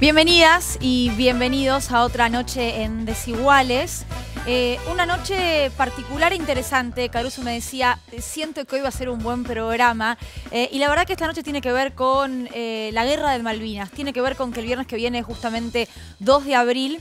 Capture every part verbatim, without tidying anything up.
Bienvenidas y bienvenidos a otra noche en Desiguales. Eh, una noche particular e interesante. Caruso me decía, siento que hoy va a ser un buen programa. Eh, y la verdad que esta noche tiene que ver con eh, la guerra de Malvinas. Tiene que ver con que el viernes que viene es justamente dos de abril.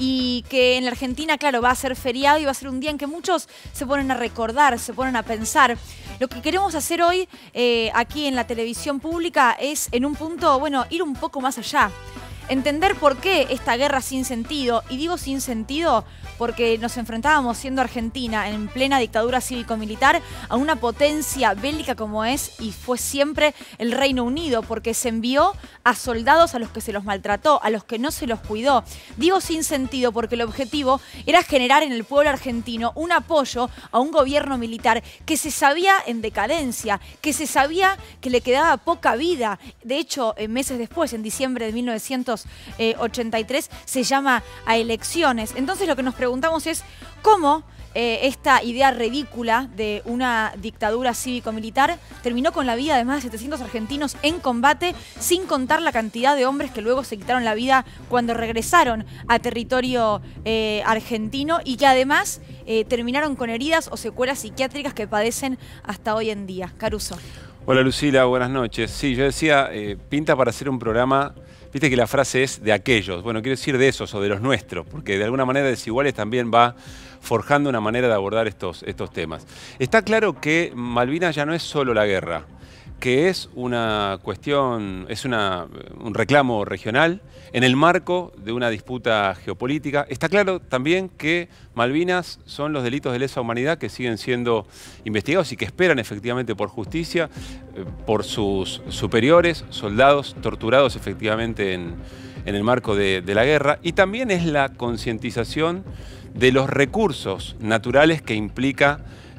Y que en la Argentina, claro, va a ser feriado y va a ser un día en que muchos se ponen a recordar, se ponen a pensar. Lo que queremos hacer hoy eh, aquí en la televisión pública es, en un punto, bueno, ir un poco más allá. Entender por qué esta guerra sin sentido, y digo sin sentido porque nos enfrentábamos siendo Argentina en plena dictadura cívico-militar a una potencia bélica como es y fue siempre el Reino Unido, porque se envió a soldados a los que se los maltrató, a los que no se los cuidó. Digo sin sentido porque el objetivo era generar en el pueblo argentino un apoyo a un gobierno militar que se sabía en decadencia, que se sabía que le quedaba poca vida. De hecho, meses después, en diciembre de mil novecientos ochenta y tres, se llama a elecciones. Entonces lo que nos preguntamos es cómo eh, esta idea ridícula de una dictadura cívico-militar terminó con la vida de más de setecientos argentinos en combate, sin contar la cantidad de hombres que luego se quitaron la vida cuando regresaron a territorio eh, argentino y que además eh, terminaron con heridas o secuelas psiquiátricas que padecen hasta hoy en día. Caruso. Hola Lucila, buenas noches. Sí, yo decía, eh, pinta para hacer un programa. Viste que la frase es de aquellos, bueno, quiero decir de esos o de los nuestros, porque de alguna manera Desiguales también va forjando una manera de abordar estos, estos temas. Está claro que Malvinas ya no es solo la guerra, que es una cuestión, es una, un reclamo regional en el marco de una disputa geopolítica. Está claro también que Malvinas son los delitos de lesa humanidad que siguen siendo investigados y que esperan efectivamente por justicia, eh, por sus superiores, soldados torturados efectivamente en, en el marco de, de la guerra. Y también es la concientización de los recursos naturales que implica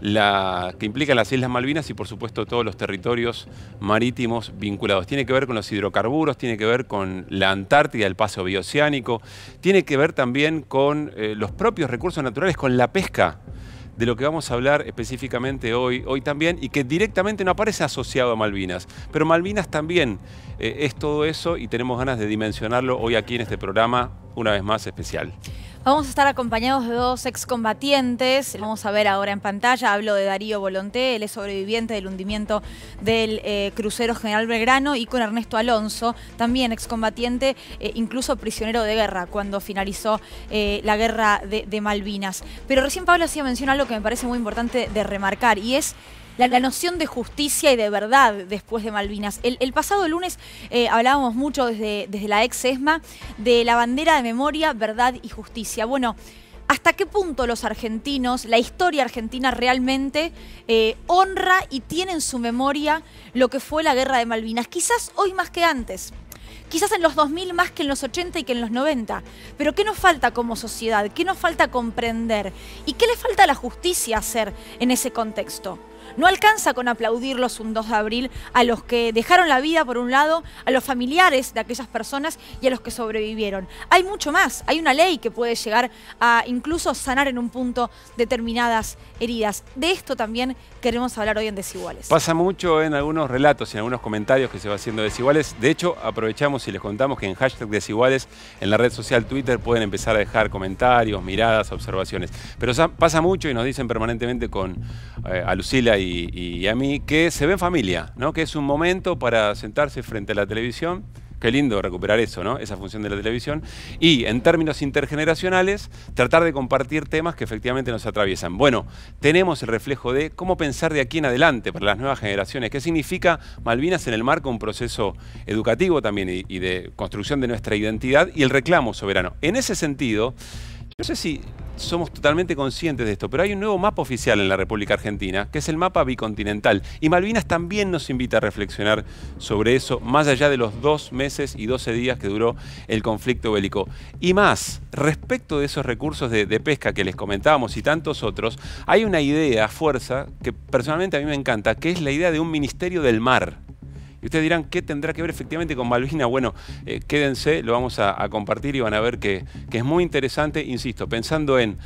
La, que implican las Islas Malvinas y por supuesto todos los territorios marítimos vinculados. Tiene que ver con los hidrocarburos, tiene que ver con la Antártida, el paso bioceánico, tiene que ver también con eh, los propios recursos naturales, con la pesca, de lo que vamos a hablar específicamente hoy, hoy también, y que directamente no aparece asociado a Malvinas. Pero Malvinas también eh, es todo eso y tenemos ganas de dimensionarlo hoy aquí en este programa, una vez más especial. Vamos a estar acompañados de dos excombatientes. Vamos a ver ahora en pantalla. Hablo de Darío Volonté, él es sobreviviente del hundimiento del eh, crucero General Belgrano, y con Ernesto Alonso, también excombatiente, eh, incluso prisionero de guerra cuando finalizó eh, la guerra de, de Malvinas. Pero recién Pablo hacía mención a algo que me parece muy importante de remarcar, y es La, la noción de justicia y de verdad después de Malvinas. El, el pasado lunes eh, hablábamos mucho desde, desde la ex ESMA de la bandera de memoria, verdad y justicia. Bueno, ¿hasta qué punto los argentinos, la historia argentina realmente eh, honra y tiene en su memoria lo que fue la guerra de Malvinas? Quizás hoy más que antes. Quizás en los dos mil más que en los ochenta y que en los noventa. Pero ¿qué nos falta como sociedad? ¿Qué nos falta comprender? ¿Y qué le falta a la justicia hacer en ese contexto? No alcanza con aplaudirlos un dos de abril a los que dejaron la vida por un lado, a los familiares de aquellas personas y a los que sobrevivieron. Hay mucho más, hay una ley que puede llegar a incluso sanar en un punto determinadas heridas. De esto también queremos hablar hoy en Desiguales. Pasa mucho en algunos relatos y en algunos comentarios que se va haciendo Desiguales. De hecho, aprovechamos y les contamos que en hashtag Desiguales, en la red social Twitter, pueden empezar a dejar comentarios, miradas, observaciones. Pero pasa mucho y nos dicen permanentemente con eh, a Lucila y Y, y a mí, que se ve en familia, ¿no? Que es un momento para sentarse frente a la televisión. Qué lindo recuperar eso, ¿no? Esa función de la televisión. Y en términos intergeneracionales, tratar de compartir temas que efectivamente nos atraviesan. Bueno, tenemos el reflejo de cómo pensar de aquí en adelante para las nuevas generaciones. ¿Qué significa Malvinas en el marco de un proceso educativo también y, y de construcción de nuestra identidad y el reclamo soberano? En ese sentido, no sé si somos totalmente conscientes de esto, pero hay un nuevo mapa oficial en la República Argentina, que es el mapa bicontinental. Y Malvinas también nos invita a reflexionar sobre eso, más allá de los dos meses y doce días que duró el conflicto bélico. Y más, respecto de esos recursos de, de pesca que les comentábamos y tantos otros, hay una idea, fuerza, que personalmente a mí me encanta, que es la idea de un Ministerio del Mar. Y ustedes dirán, ¿qué tendrá que ver efectivamente con Malvinas? Bueno, eh, quédense, lo vamos a, a compartir y van a ver que, que es muy interesante, insisto, pensando en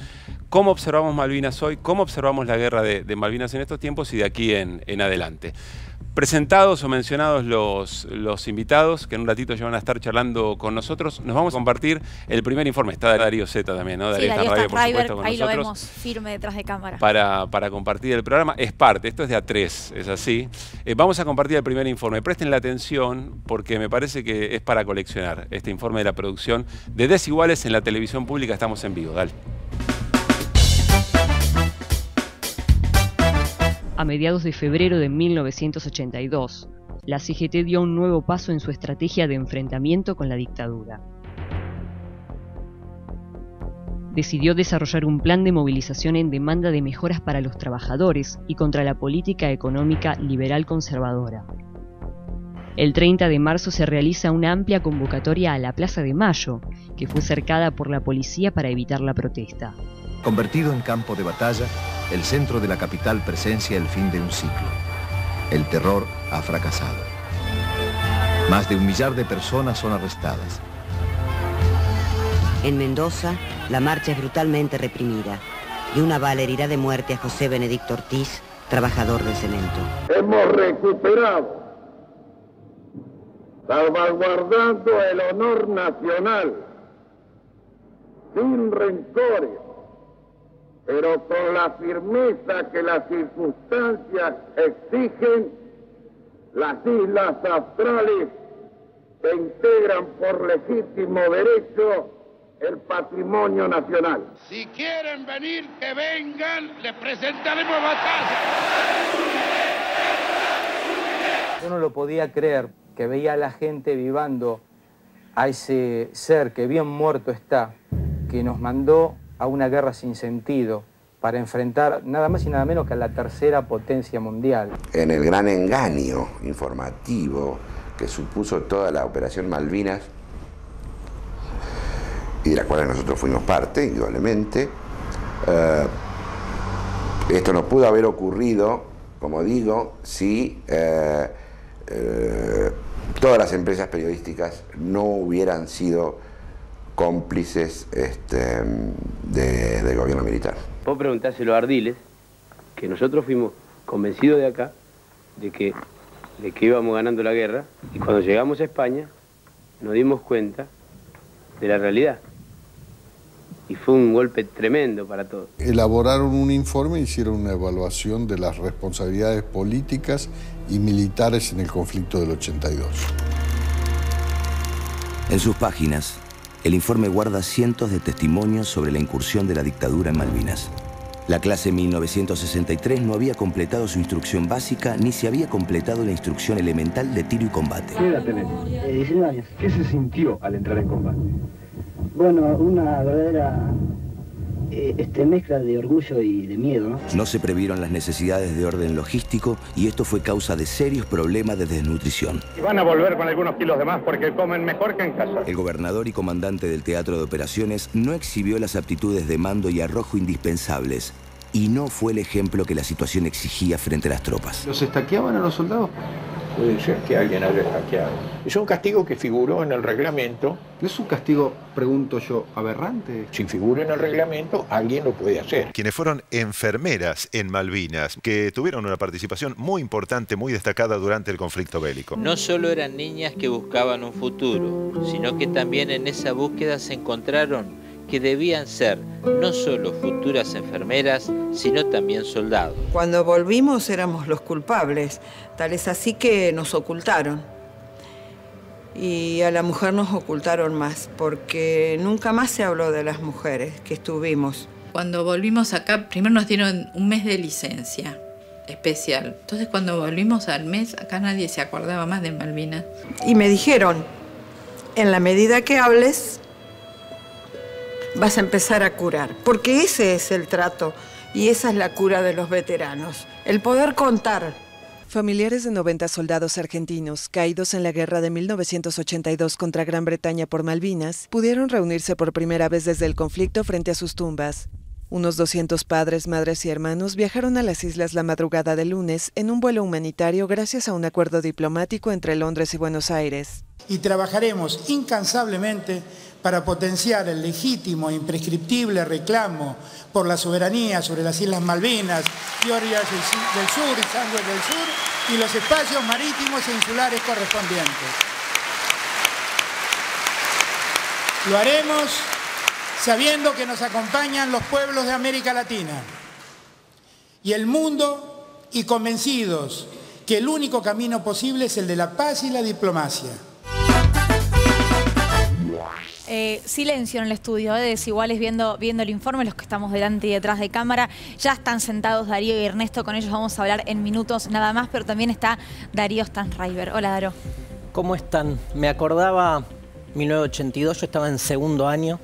cómo observamos Malvinas hoy, cómo observamos la guerra de, de Malvinas en estos tiempos y de aquí en, en adelante. Presentados o mencionados los, los invitados, que en un ratito ya van a estar charlando con nosotros, nos vamos a compartir el primer informe. Está Darío Zeta también, ¿no? Sí, Darío Darío Stanraiver, por Stanraiver, supuesto, con ahí nosotros. lo vemos firme detrás de cámara. Para, para compartir el programa. Es parte, esto es de A tres, es así. Eh, vamos a compartir el primer informe. Presten la atención porque me parece que es para coleccionar este informe de la producción de Desiguales en la televisión pública. Estamos en vivo, dale. A mediados de febrero de mil novecientos ochenta y dos, la C G T dio un nuevo paso en su estrategia de enfrentamiento con la dictadura. Decidió desarrollar un plan de movilización en demanda de mejoras para los trabajadores y contra la política económica liberal conservadora. El treinta de marzo se realiza una amplia convocatoria a la Plaza de Mayo, que fue cercada por la policía para evitar la protesta. Convertido en campo de batalla, el centro de la capital presencia el fin de un ciclo. El terror ha fracasado. Más de un millar de personas son arrestadas. En Mendoza, la marcha es brutalmente reprimida y una bala herirá de muerte a José Benedicto Ortiz, trabajador del cemento. Hemos recuperado, salvaguardando el honor nacional, sin rencores, pero con la firmeza que las circunstancias exigen, las islas australes que integran por legítimo derecho el patrimonio nacional. Si quieren venir, que vengan, les presentaremos batalla. Yo no lo podía creer, que veía a la gente vivando a ese ser que bien muerto está, que nos mandó a una guerra sin sentido para enfrentar nada más y nada menos que a la tercera potencia mundial. En el gran engaño informativo que supuso toda la operación Malvinas, y de la cual nosotros fuimos parte, indudablemente, eh, esto no pudo haber ocurrido, como digo, si eh, eh, todas las empresas periodísticas no hubieran sido cómplices este, de, del gobierno militar. Puedo preguntárselo a Ardiles, que nosotros fuimos convencidos de acá, de que, de que íbamos ganando la guerra, y cuando llegamos a España nos dimos cuenta de la realidad. Y fue un golpe tremendo para todos. Elaboraron un informe, hicieron una evaluación de las responsabilidades políticas y militares en el conflicto del ochenta y dos. En sus páginas, el informe guarda cientos de testimonios sobre la incursión de la dictadura en Malvinas. La clase mil novecientos sesenta y tres no había completado su instrucción básica ni se había completado la instrucción elemental de tiro y combate. ¿Qué edad tenés? Eh, diecinueve años. ¿Qué se sintió al entrar en combate? Bueno, una verdadera eh, este, mezcla de orgullo y de miedo, ¿no? No se previeron las necesidades de orden logístico y esto fue causa de serios problemas de desnutrición. Y van a volver con algunos kilos de más porque comen mejor que en casa. El gobernador y comandante del Teatro de Operaciones no exhibió las aptitudes de mando y arrojo indispensables y no fue el ejemplo que la situación exigía frente a las tropas. ¿Los estaqueaban a los soldados? Puede ser que alguien haya estaqueado. Es un castigo que figuró en el reglamento. ¿No es un castigo, pregunto yo, aberrante? Si figura en el reglamento, alguien lo puede hacer. Quienes fueron enfermeras en Malvinas, que tuvieron una participación muy importante, muy destacada durante el conflicto bélico. No solo eran niñas que buscaban un futuro, sino que también en esa búsqueda se encontraron que debían ser no solo futuras enfermeras, sino también soldados. Cuando volvimos éramos los culpables, tal es así que nos ocultaron. Y a la mujer nos ocultaron más, porque nunca más se habló de las mujeres que estuvimos. Cuando volvimos acá, primero nos dieron un mes de licencia especial. Entonces cuando volvimos al mes, acá nadie se acordaba más de Malvinas. Y me dijeron, en la medida que hables, vas a empezar a curar, porque ese es el trato y esa es la cura de los veteranos, el poder contar. Familiares de noventa soldados argentinos caídos en la guerra de mil novecientos ochenta y dos contra Gran Bretaña por Malvinas pudieron reunirse por primera vez desde el conflicto frente a sus tumbas. Unos doscientos padres, madres y hermanos viajaron a las islas la madrugada del lunes en un vuelo humanitario gracias a un acuerdo diplomático entre Londres y Buenos Aires. Y trabajaremos incansablemente para potenciar el legítimo e imprescriptible reclamo por la soberanía sobre las Islas Malvinas, Georgias del Sur y Sandwich del Sur y los espacios marítimos e insulares correspondientes. Lo haremos sabiendo que nos acompañan los pueblos de América Latina y el mundo y convencidos que el único camino posible es el de la paz y la diplomacia. Eh, silencio en el estudio de Desiguales viendo, viendo el informe, los que estamos delante y detrás de cámara. Ya están sentados Darío y Ernesto, con ellos vamos a hablar en minutos nada más, pero también está Darío Stanraiver. Hola, Darío. ¿Cómo están? Me acordaba mil novecientos ochenta y dos, yo estaba en segundo año,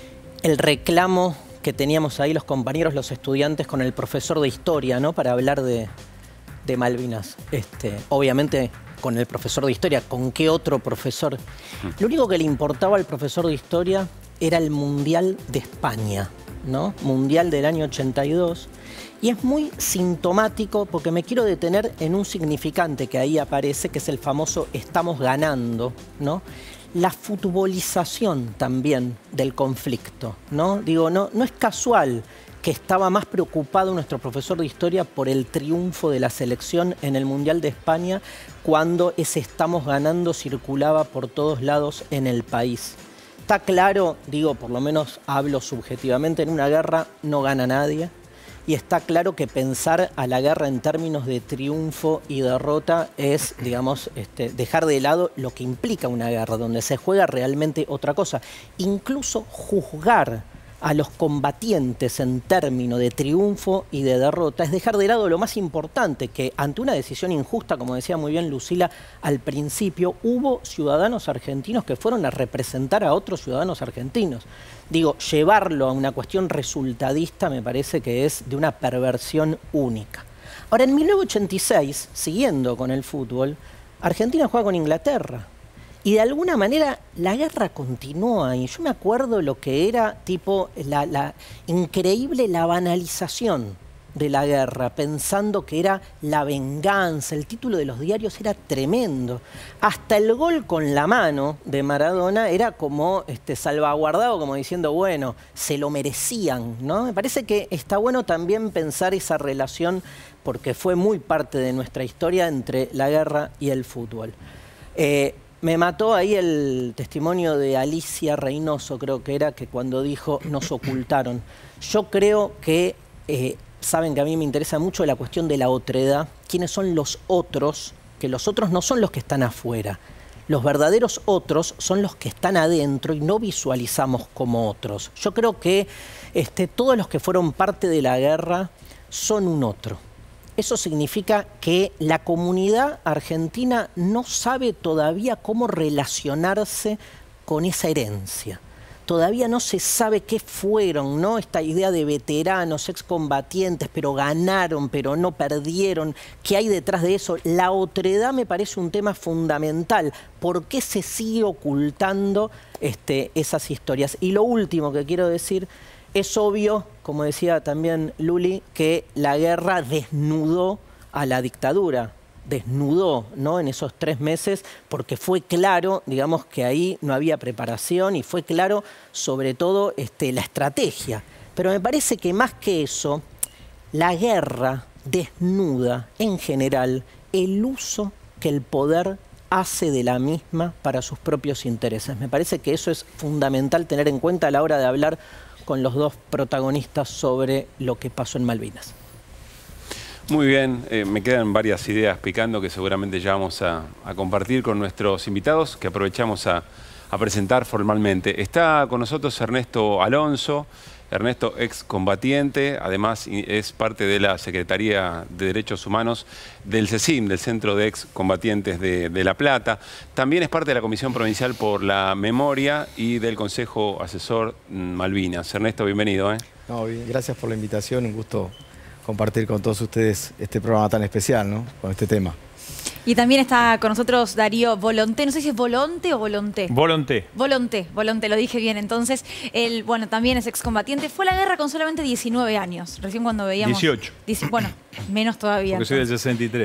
el reclamo que teníamos ahí los compañeros, los estudiantes, con el profesor de historia, ¿no? Para hablar de, de Malvinas. Este, obviamente con el profesor de historia, ¿con qué otro profesor? Lo único que le importaba al profesor de historia era el Mundial de España, ¿no? Mundial del año ochenta y dos. Y es muy sintomático porque me quiero detener en un significante que ahí aparece, que es el famoso estamos ganando, ¿no? La futbolización también del conflicto, ¿no? Digo, no, no es casual que estaba más preocupado nuestro profesor de historia por el triunfo de la selección en el Mundial de España cuando ese estamos ganando circulaba por todos lados en el país. Está claro, digo, por lo menos hablo subjetivamente, en una guerra no gana nadie. Y está claro que pensar a la guerra en términos de triunfo y derrota es, digamos, este, dejar de lado lo que implica una guerra, donde se juega realmente otra cosa. Incluso juzgar a los combatientes en términos de triunfo y de derrota es dejar de lado lo más importante, que ante una decisión injusta, como decía muy bien Lucila al principio, hubo ciudadanos argentinos que fueron a representar a otros ciudadanos argentinos. Digo, llevarlo a una cuestión resultadista me parece que es de una perversión única. Ahora, en mil novecientos ochenta y seis, siguiendo con el fútbol, Argentina juega con Inglaterra. Y de alguna manera la guerra continúa. Y yo me acuerdo lo que era tipo la, la increíble la banalización de la guerra, pensando que era la venganza. El título de los diarios era tremendo. Hasta el gol con la mano de Maradona era como este, salvaguardado, como diciendo, bueno, se lo merecían, ¿no? Me parece que está bueno también pensar esa relación, porque fue muy parte de nuestra historia entre la guerra y el fútbol. Eh, Me mató ahí el testimonio de Alicia Reynoso, creo que era, que cuando dijo, nos ocultaron. Yo creo que, eh, saben que a mí me interesa mucho la cuestión de la otredad. ¿Quiénes son los otros? Que los otros no son los que están afuera. Los verdaderos otros son los que están adentro y no visualizamos como otros. Yo creo que este, todos los que fueron parte de la guerra son un otro. Eso significa que la comunidad argentina no sabe todavía cómo relacionarse con esa herencia. Todavía no se sabe qué fueron, ¿no? Esta idea de veteranos, excombatientes, pero ganaron, pero no perdieron. ¿Qué hay detrás de eso? La otredad me parece un tema fundamental. ¿Por qué se sigue ocultando este, esas historias? Y lo último que quiero decir, es obvio, como decía también Luli, que la guerra desnudó a la dictadura. Desnudó, ¿no? En esos tres meses, porque fue claro, digamos, que ahí no había preparación y fue claro, sobre todo, este, la estrategia. Pero me parece que más que eso, la guerra desnuda, en general, el uso que el poder hace de la misma para sus propios intereses. Me parece que eso es fundamental tener en cuenta a la hora de hablar con los dos protagonistas sobre lo que pasó en Malvinas. Muy bien, eh, me quedan varias ideas picando que seguramente ya vamos a, a compartir con nuestros invitados, que aprovechamos a, a presentar formalmente. Está con nosotros Ernesto Alonso, Ernesto excombatiente, además es parte de la Secretaría de Derechos Humanos del CECIM, del Centro de Excombatientes de, de La Plata. También es parte de la Comisión Provincial por la Memoria y del Consejo Asesor Malvinas. Ernesto, bienvenido. ¿eh? No, bien, gracias por la invitación, un gusto compartir con todos ustedes este programa tan especial, ¿no? Con este tema. Y también está con nosotros Darío Volonté, no sé si es Volonté o Volonté. Volonté. Volonté, Volonté, lo dije bien. Entonces, él, bueno, también es excombatiente. Fue a la guerra con solamente diecinueve años, recién cuando veíamos... dieciocho. Bueno, menos todavía. Porque soy del sesenta y tres.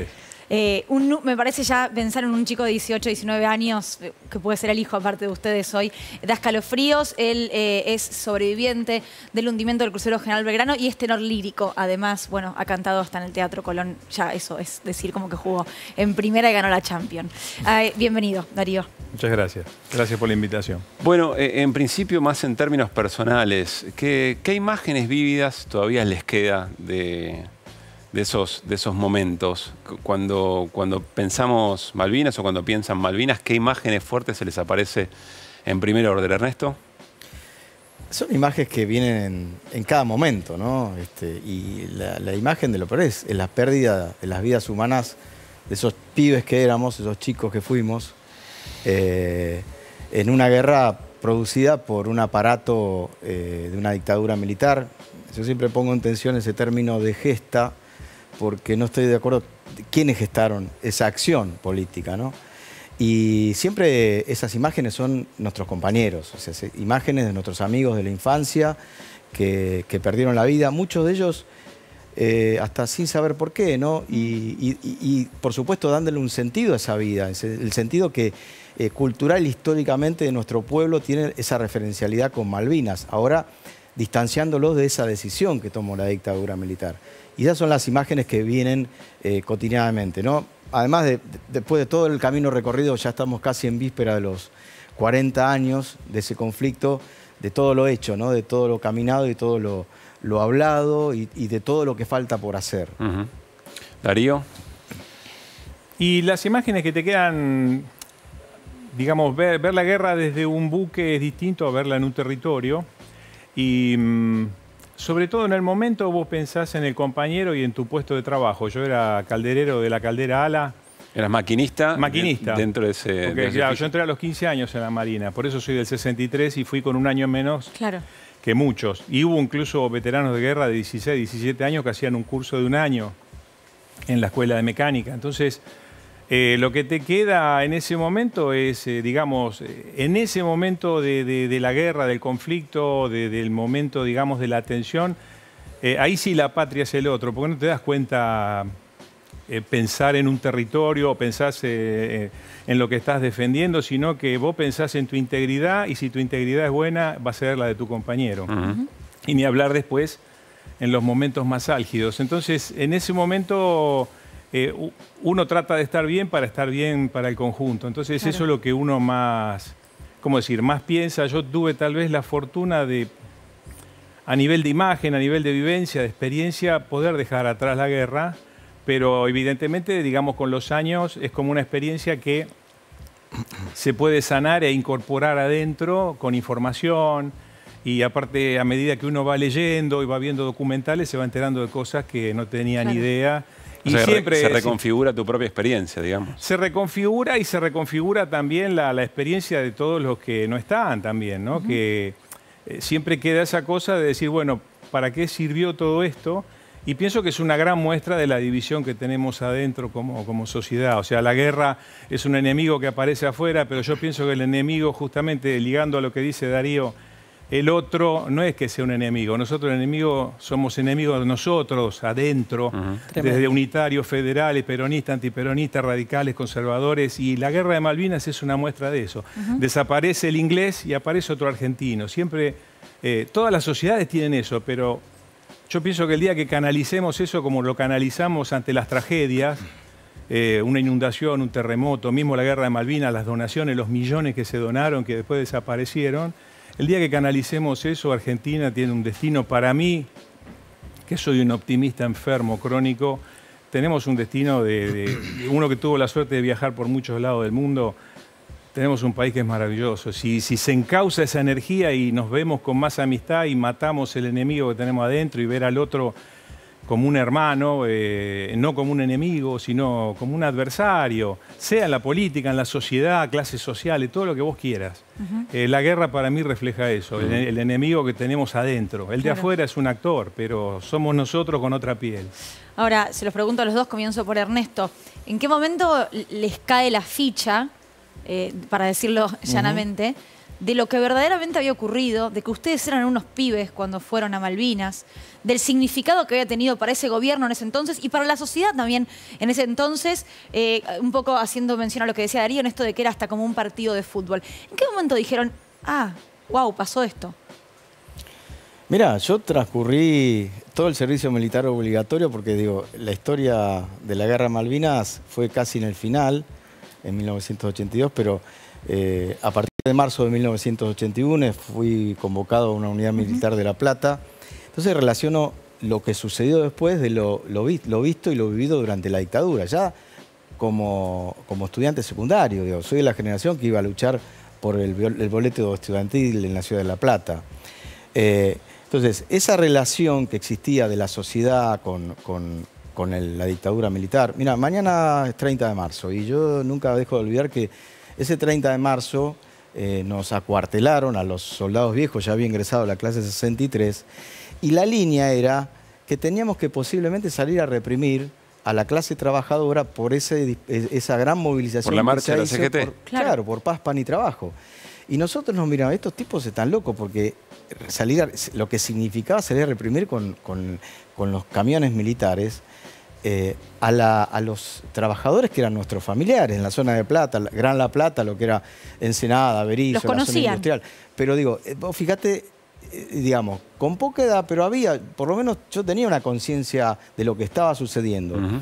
Eh, un, me parece ya pensar en un chico de dieciocho, diecinueve años, que puede ser el hijo aparte de ustedes hoy, da escalofríos. Él eh, es sobreviviente del hundimiento del crucero General Belgrano y es tenor lírico. Además, bueno, ha cantado hasta en el Teatro Colón. Ya eso es decir como que jugó en primera y ganó la Champions. Eh, bienvenido, Darío. Muchas gracias. Gracias por la invitación. Bueno, eh, en principio, más en términos personales, ¿qué, qué imágenes vívidas todavía les queda de... De esos, de esos momentos? Cuando, cuando pensamos Malvinas o cuando piensan Malvinas, ¿qué imágenes fuertes se les aparece en primer orden, Ernesto? Son imágenes que vienen en, en cada momento, ¿no? Este, y la, la imagen de lo peor es, es la pérdida de las vidas humanas de esos pibes que éramos, esos chicos que fuimos, eh, en una guerra producida por un aparato eh, de una dictadura militar. Yo siempre pongo en tensión ese término de gesta, porque no estoy de acuerdo quiénes gestaron esa acción política, ¿no? Y siempre esas imágenes son nuestros compañeros, o sea, imágenes de nuestros amigos de la infancia que, que perdieron la vida, muchos de ellos eh, hasta sin saber por qué, ¿no? Y, y, y por supuesto dándole un sentido a esa vida, el sentido que eh, cultural, históricamente de nuestro pueblo tiene esa referencialidad con Malvinas, ahora distanciándolos de esa decisión que tomó la dictadura militar. Y esas son las imágenes que vienen eh, cotidianamente, ¿no? Además, de, de, después de todo el camino recorrido, ya estamos casi en víspera de los cuarenta años de ese conflicto, de todo lo hecho, ¿no? De todo lo caminado y todo lo, lo hablado y, y de todo lo que falta por hacer. Uh-huh. Darío. Y las imágenes que te quedan, digamos, ver, ver la guerra desde un buque es distinto a verla en un territorio. Y mmm, sobre todo en el momento vos pensás en el compañero y en tu puesto de trabajo. Yo era calderero de la caldera Ala. ¿Eras maquinista? Maquinista. Dentro de ese... Porque, de ese claro, yo entré a los quince años en la Marina, por eso soy del sesenta y tres y fui con un año menos claro. que muchos. Y hubo incluso veteranos de guerra de dieciséis, diecisiete años que hacían un curso de un año en la escuela de mecánica. Entonces, eh, lo que te queda en ese momento es, eh, digamos, eh, en ese momento de, de, de la guerra, del conflicto, de, del momento, digamos, de la tensión, eh, ahí sí la patria es el otro, porque no te das cuenta eh, pensar en un territorio o pensás eh, en lo que estás defendiendo, sino que vos pensás en tu integridad y si tu integridad es buena, va a ser la de tu compañero. Uh-huh. Y ni hablar después en los momentos más álgidos. Entonces, en ese momento... Eh, uno trata de estar bien para estar bien para el conjunto. Entonces claro. Eso es lo que uno más, ¿cómo decir? Más piensa. Yo tuve tal vez la fortuna de, a nivel de imagen, a nivel de vivencia, de experiencia, poder dejar atrás la guerra, pero evidentemente, digamos, con los años es como una experiencia que se puede sanar e incorporar adentro con información y aparte a medida que uno va leyendo y va viendo documentales se va enterando de cosas que no tenía claro. ni idea. Y o sea, siempre se reconfigura tu propia experiencia, digamos. Se reconfigura y se reconfigura también la, la experiencia de todos los que no están también, ¿no? Uh-huh. Que eh, siempre queda esa cosa de decir, bueno, ¿para qué sirvió todo esto? Y pienso que es una gran muestra de la división que tenemos adentro como, como sociedad. O sea, la guerra es un enemigo que aparece afuera, pero yo pienso que el enemigo, justamente ligando a lo que dice Darío, el otro no es que sea un enemigo. Nosotros el enemigo somos enemigos de nosotros, adentro, uh-huh. desde unitarios, federales, peronistas, antiperonistas, radicales, conservadores. Y la guerra de Malvinas es una muestra de eso. Uh-huh. Desaparece el inglés y aparece otro argentino. Siempre, eh, todas las sociedades tienen eso, pero yo pienso que el día que canalicemos eso como lo canalizamos ante las tragedias, eh, una inundación, un terremoto, mismo la guerra de Malvinas, las donaciones, los millones que se donaron, que después desaparecieron, el día que canalicemos eso, Argentina tiene un destino para mí, que soy un optimista enfermo, crónico, tenemos un destino de, de uno que tuvo la suerte de viajar por muchos lados del mundo, tenemos un país que es maravilloso. Si, si se encausa esa energía y nos vemos con más amistad y matamos el enemigo que tenemos adentro y ver al otro como un hermano, eh, no como un enemigo, sino como un adversario, sea en la política, en la sociedad, clases sociales, todo lo que vos quieras. Uh-huh. eh, la guerra para mí refleja eso, uh-huh. el, el enemigo que tenemos adentro. El de claro. afuera es un actor, pero somos nosotros con otra piel. Ahora, se los pregunto a los dos, comienzo por Ernesto. ¿En qué momento les cae la ficha, eh, para decirlo llanamente, uh-huh. de lo que verdaderamente había ocurrido, de que ustedes eran unos pibes cuando fueron a Malvinas, del significado que había tenido para ese gobierno en ese entonces y para la sociedad también en ese entonces, eh, un poco haciendo mención a lo que decía Darío en esto de que era hasta como un partido de fútbol. ¿En qué momento dijeron, ah, wow, pasó esto? Mira, yo transcurrí todo el servicio militar obligatorio porque, digo, la historia de la Guerra de Malvinas fue casi en el final, en mil novecientos ochenta y dos, pero eh, a partir de marzo de mil novecientos ochenta y uno fui convocado a una unidad militar de La Plata. Entonces relaciono lo que sucedió después de lo, lo, vi, lo visto y lo vivido durante la dictadura. Ya como, como estudiante secundario, digo, soy de la generación que iba a luchar por el, el boleto estudiantil en la ciudad de La Plata. Eh, Entonces, esa relación que existía de la sociedad con, con, con el, la dictadura militar... Mira, mañana es treinta de marzo y yo nunca dejo de olvidar que ese treinta de marzo eh, nos acuartelaron a los soldados viejos, ya había ingresado a la clase sesenta y tres, y la línea era que teníamos que posiblemente salir a reprimir a la clase trabajadora por ese, esa gran movilización. Por la marcha de la C C G T. Por, claro. claro, por paz, pan y trabajo. Y nosotros nos miramos, estos tipos están locos porque salir a, lo que significaba salir a reprimir con, con, con los camiones militares eh, a, la, a los trabajadores que eran nuestros familiares en la zona de Plata, Gran La Plata, lo que era Ensenada, Berisso, la zona industrial. Pero digo, vos fíjate, eh, digamos, con poca edad, pero había, por lo menos yo tenía una conciencia de lo que estaba sucediendo. Uh-huh.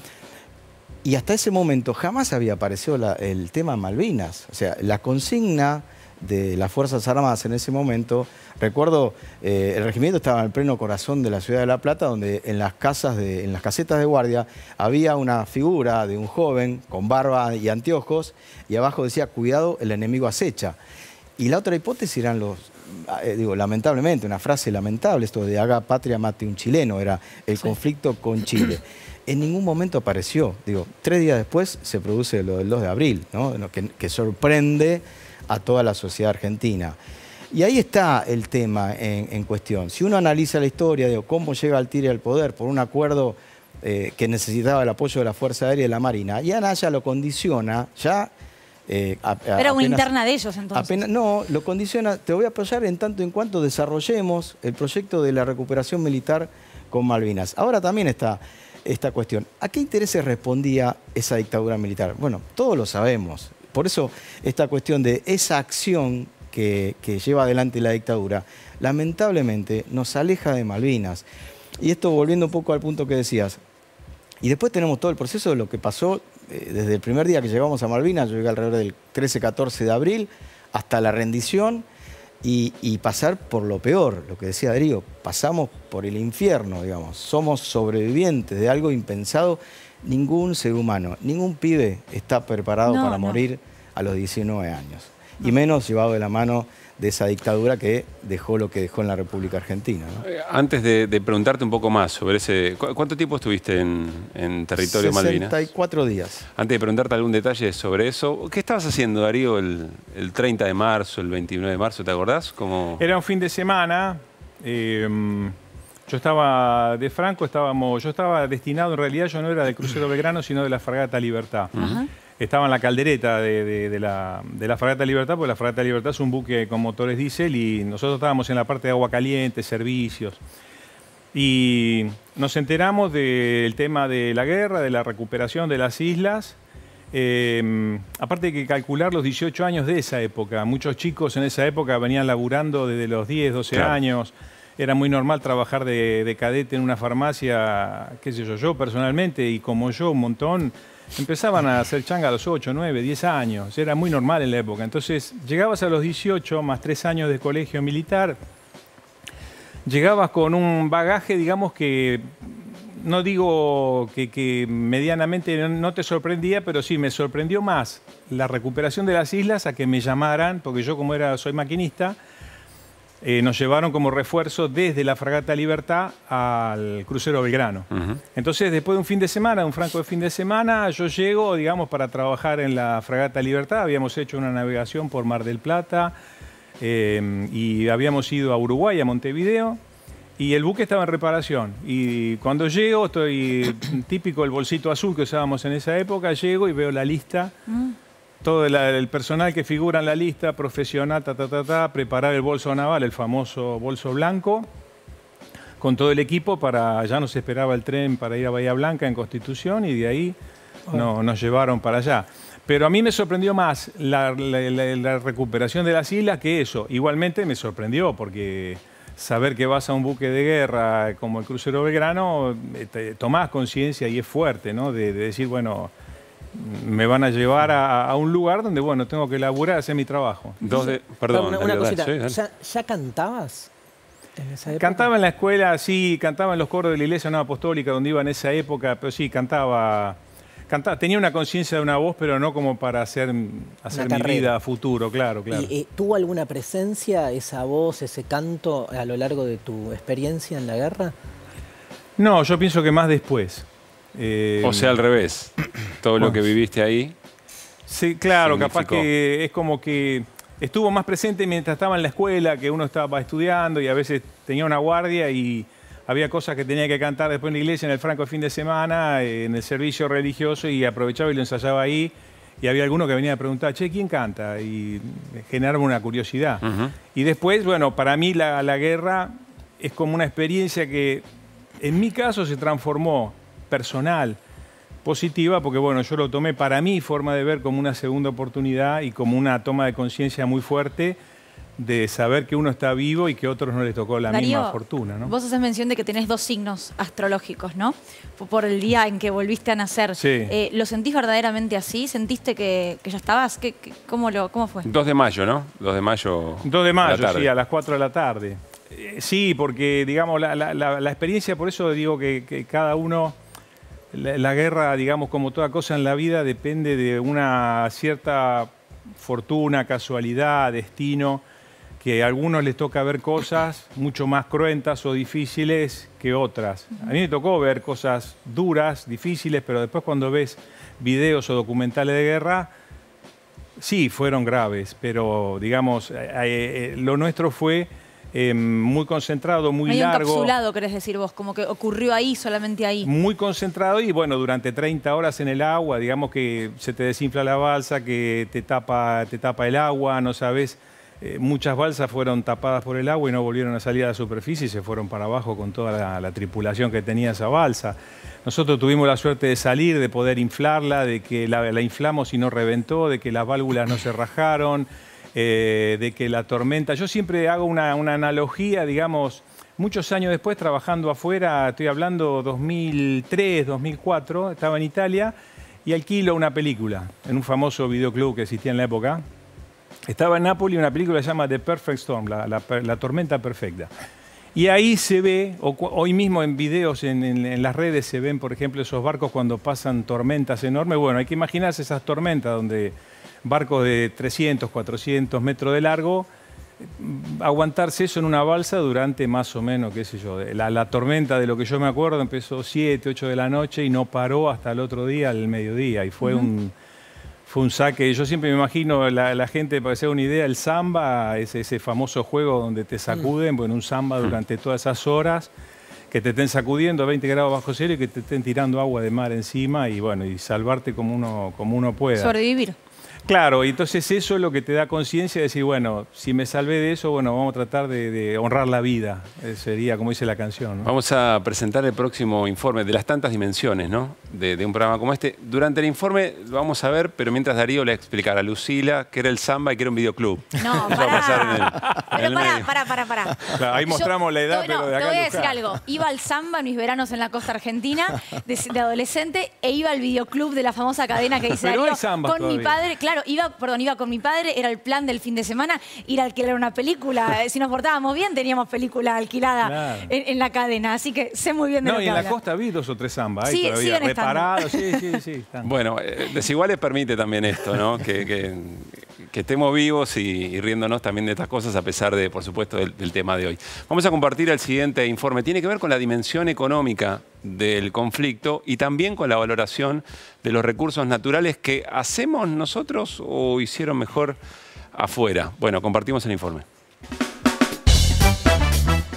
Y hasta ese momento jamás había aparecido la, el tema Malvinas. O sea, la consigna de las Fuerzas Armadas en ese momento, recuerdo, eh, el regimiento estaba en el pleno corazón de la ciudad de La Plata, donde en las casas, de, en las casetas de guardia, había una figura de un joven con barba y anteojos, y abajo decía, cuidado, el enemigo acecha. Y la otra hipótesis eran los, eh, digo, lamentablemente, una frase lamentable, esto de haga patria mate un chileno, era el sí. conflicto con Chile. En ningún momento apareció, digo, tres días después se produce lo del dos de abril, ¿no? que, que sorprende a toda la sociedad argentina. Y ahí está el tema en, en cuestión. Si uno analiza la historia de cómo llega Altieri al poder por un acuerdo eh, que necesitaba el apoyo de la Fuerza Aérea y de la Marina, y Anaya lo condiciona ya... Eh, a, a, Era una apenas, interna de ellos entonces. Apenas, no, lo condiciona, te voy a apoyar en tanto en cuanto desarrollemos el proyecto de la recuperación militar con Malvinas. Ahora también está esta cuestión. ¿A qué intereses respondía esa dictadura militar? Bueno, todos lo sabemos. Por eso esta cuestión de esa acción que, que lleva adelante la dictadura, lamentablemente nos aleja de Malvinas. Y esto volviendo un poco al punto que decías. Y después tenemos todo el proceso de lo que pasó eh, desde el primer día que llegamos a Malvinas, yo llegué alrededor del trece catorce de abril, hasta la rendición y, y pasar por lo peor, lo que decía Darío, pasamos por el infierno, digamos. Somos sobrevivientes de algo impensado. Ningún ser humano, ningún pibe está preparado no, para no. morir a los diecinueve años. No. Y menos llevado de la mano de esa dictadura que dejó lo que dejó en la República Argentina, ¿no? Antes de, de preguntarte un poco más sobre ese... ¿cu ¿Cuánto tiempo estuviste en, en territorio Malvinas? sesenta y cuatro días. Antes de preguntarte algún detalle sobre eso, ¿qué estabas haciendo, Darío, el, el treinta de marzo, el veintinueve de marzo, te acordás? ¿Cómo... Era un fin de semana... Eh, Yo estaba de Franco, estábamos, yo estaba destinado, en realidad yo no era del crucero Belgrano, sino de la fragata Libertad. Uh-huh. Estaba en la caldereta de, de, de, la, de la fragata Libertad, porque la fragata Libertad es un buque con motores diésel y nosotros estábamos en la parte de agua caliente, servicios. Y nos enteramos del tema de la guerra, de la recuperación de las islas. Eh, aparte de que calcular los dieciocho años de esa época, muchos chicos en esa época venían laburando desde los diez, doce claro. años. Era muy normal trabajar de, de cadete en una farmacia, qué sé yo, yo personalmente, y como yo, un montón, empezaban a hacer changa a los ocho, nueve, diez años. Era muy normal en la época. Entonces, llegabas a los dieciocho, más tres años de colegio militar, llegabas con un bagaje, digamos, que no digo que, que medianamente no te sorprendía, pero sí me sorprendió más la recuperación de las islas a que me llamaran, porque yo como era, soy maquinista, Eh, nos llevaron como refuerzo desde la fragata Libertad al crucero Belgrano. Uh-huh. Entonces, después de un fin de semana, un franco de fin de semana, yo llego, digamos, para trabajar en la fragata Libertad. Habíamos hecho una navegación por Mar del Plata eh, y habíamos ido a Uruguay, a Montevideo, y el buque estaba en reparación. Y cuando llego, estoy típico el bolsito azul que usábamos en esa época, llego y veo la lista. Uh-huh. todo el, el personal que figura en la lista, profesional, ta, ta, ta, ta, preparar el bolso naval, el famoso bolso blanco, con todo el equipo para, ya nos esperaba el tren para ir a Bahía Blanca en Constitución y de ahí no, nos llevaron para allá. Pero a mí me sorprendió más la, la, la, la recuperación de las islas que eso. Igualmente me sorprendió porque saber que vas a un buque de guerra como el crucero Belgrano, te tomás conciencia y es fuerte, ¿no? De, de decir, bueno, me van a llevar a, a un lugar donde, bueno, tengo que laburar, hacer mi trabajo. Dos de, perdón, una, una cosita, sí, ¿ya, ¿ya cantabas en esa época? Cantaba en la escuela, sí, cantaba en los coros de la Iglesia Nueva Apostólica donde iba en esa época, pero sí, cantaba... Cantaba, tenía una conciencia de una voz, pero no como para hacer, hacer mi vida a futuro, claro, claro. ¿Y, y, ¿Tuvo alguna presencia esa voz, ese canto a lo largo de tu experiencia en la guerra? No, yo pienso que más después. Eh, o sea, al revés. Todo bueno, lo que viviste ahí. Sí, claro, significó. Capaz que es como que estuvo más presente mientras estaba en la escuela, que uno estaba estudiando y a veces tenía una guardia y había cosas que tenía que cantar después en la iglesia, en el franco de fin de semana, en el servicio religioso, y aprovechaba y lo ensayaba ahí. Y había alguno que venía a preguntar, che, ¿quién canta? Y generaba una curiosidad. Uh-huh. Y después, bueno, para mí la, la guerra es como una experiencia que en mi caso se transformó personal, positiva, porque bueno, yo lo tomé para mí, forma de ver, como una segunda oportunidad y como una toma de conciencia muy fuerte de saber que uno está vivo y que a otros no les tocó la Darío, misma fortuna, ¿no? Vos haces mención de que tenés dos signos astrológicos, ¿no? Por el día en que volviste a nacer. Sí. Eh, ¿Lo sentís verdaderamente así? ¿Sentiste que, que ya estabas? ¿Qué, qué, cómo, lo, ¿Cómo fue? dos de mayo, ¿no? dos de mayo. dos de mayo, sí, a las cuatro de la tarde. Eh, sí, porque, digamos, la, la, la, la experiencia, por eso digo que, que cada uno... La, la guerra, digamos, como toda cosa en la vida, depende de una cierta fortuna, casualidad, destino, que a algunos les toca ver cosas mucho más cruentas o difíciles que otras. A mí me tocó ver cosas duras, difíciles, pero después cuando ves videos o documentales de guerra, sí, fueron graves, pero digamos, eh, eh, lo nuestro fue eh, muy concentrado, muy medio largo. encapsulado, querés decir vos, como que ocurrió ahí, solamente ahí. Muy concentrado y bueno, durante treinta horas en el agua, digamos que se te desinfla la balsa, que te tapa, te tapa el agua, no sabes... Eh, muchas balsas fueron tapadas por el agua y no volvieron a salir a la superficie y se fueron para abajo con toda la, la tripulación que tenía esa balsa. Nosotros tuvimos la suerte de salir, de poder inflarla, de que la, la inflamos y no reventó, de que las válvulas no se rajaron, eh, de que la tormenta... Yo siempre hago una, una analogía, digamos, muchos años después trabajando afuera, estoy hablando dos mil tres, dos mil cuatro, estaba en Italia y alquilo una película en un famoso videoclub que existía en la época. Estaba en Nápoles una película que se llama The Perfect Storm, la, la, la tormenta perfecta. Y ahí se ve, o, hoy mismo en videos en, en, en las redes se ven, por ejemplo, esos barcos cuando pasan tormentas enormes. Bueno, hay que imaginarse esas tormentas donde barcos de trescientos, cuatrocientos metros de largo, aguantarse eso en una balsa durante más o menos, qué sé yo, la, la tormenta, de lo que yo me acuerdo, empezó siete, ocho de la noche y no paró hasta el otro día, al mediodía, y fue uh-huh. un... Fue un saque, yo siempre me imagino, la, la gente, para que se haga una idea, el samba, ese, ese famoso juego donde te sacuden, bueno, un samba durante todas esas horas, que te estén sacudiendo a veinte grados bajo cero y que te estén tirando agua de mar encima y bueno, y salvarte como uno, como uno pueda. Sobrevivir. Claro, y entonces eso es lo que te da conciencia de decir, bueno, si me salvé de eso, bueno, vamos a tratar de, de honrar la vida, eh, sería como dice la canción, ¿no? Vamos a presentar el próximo informe de las tantas dimensiones, ¿no? De, de un programa como este. Durante el informe lo vamos a ver, pero mientras Darío le explicara a Lucila que era el samba y que era un videoclub. No, pará. Va a pasar en el, pero en pará, pará, pará, pará. Claro, ahí mostramos Yo, la edad, no, pero de acá te voy a a decir algo. Iba al samba en mis veranos en la costa argentina, de, de adolescente, e iba al videoclub de la famosa cadena que dice pero Darío, hay sambas con todavía. mi padre. Claro, iba, perdón, iba con mi padre, era el plan del fin de semana, ir a alquilar una película. Si nos portábamos bien, teníamos película alquilada claro. en, en la cadena, así que sé muy bien de no, lo que y en habla. la costa vi dos o tres zambas, sí, ahí todavía, siguen reparados, sí, sí, sí. Están. Bueno, eh, Desiguales permite también esto, ¿no? que, que, que estemos vivos y, y riéndonos también de estas cosas, a pesar de, por supuesto, del, del tema de hoy. Vamos a compartir el siguiente informe. Tiene que ver con la dimensión económica del conflicto y también con la valoración de los recursos naturales que hacemos nosotros o hicieron mejor afuera. Bueno, compartimos el informe.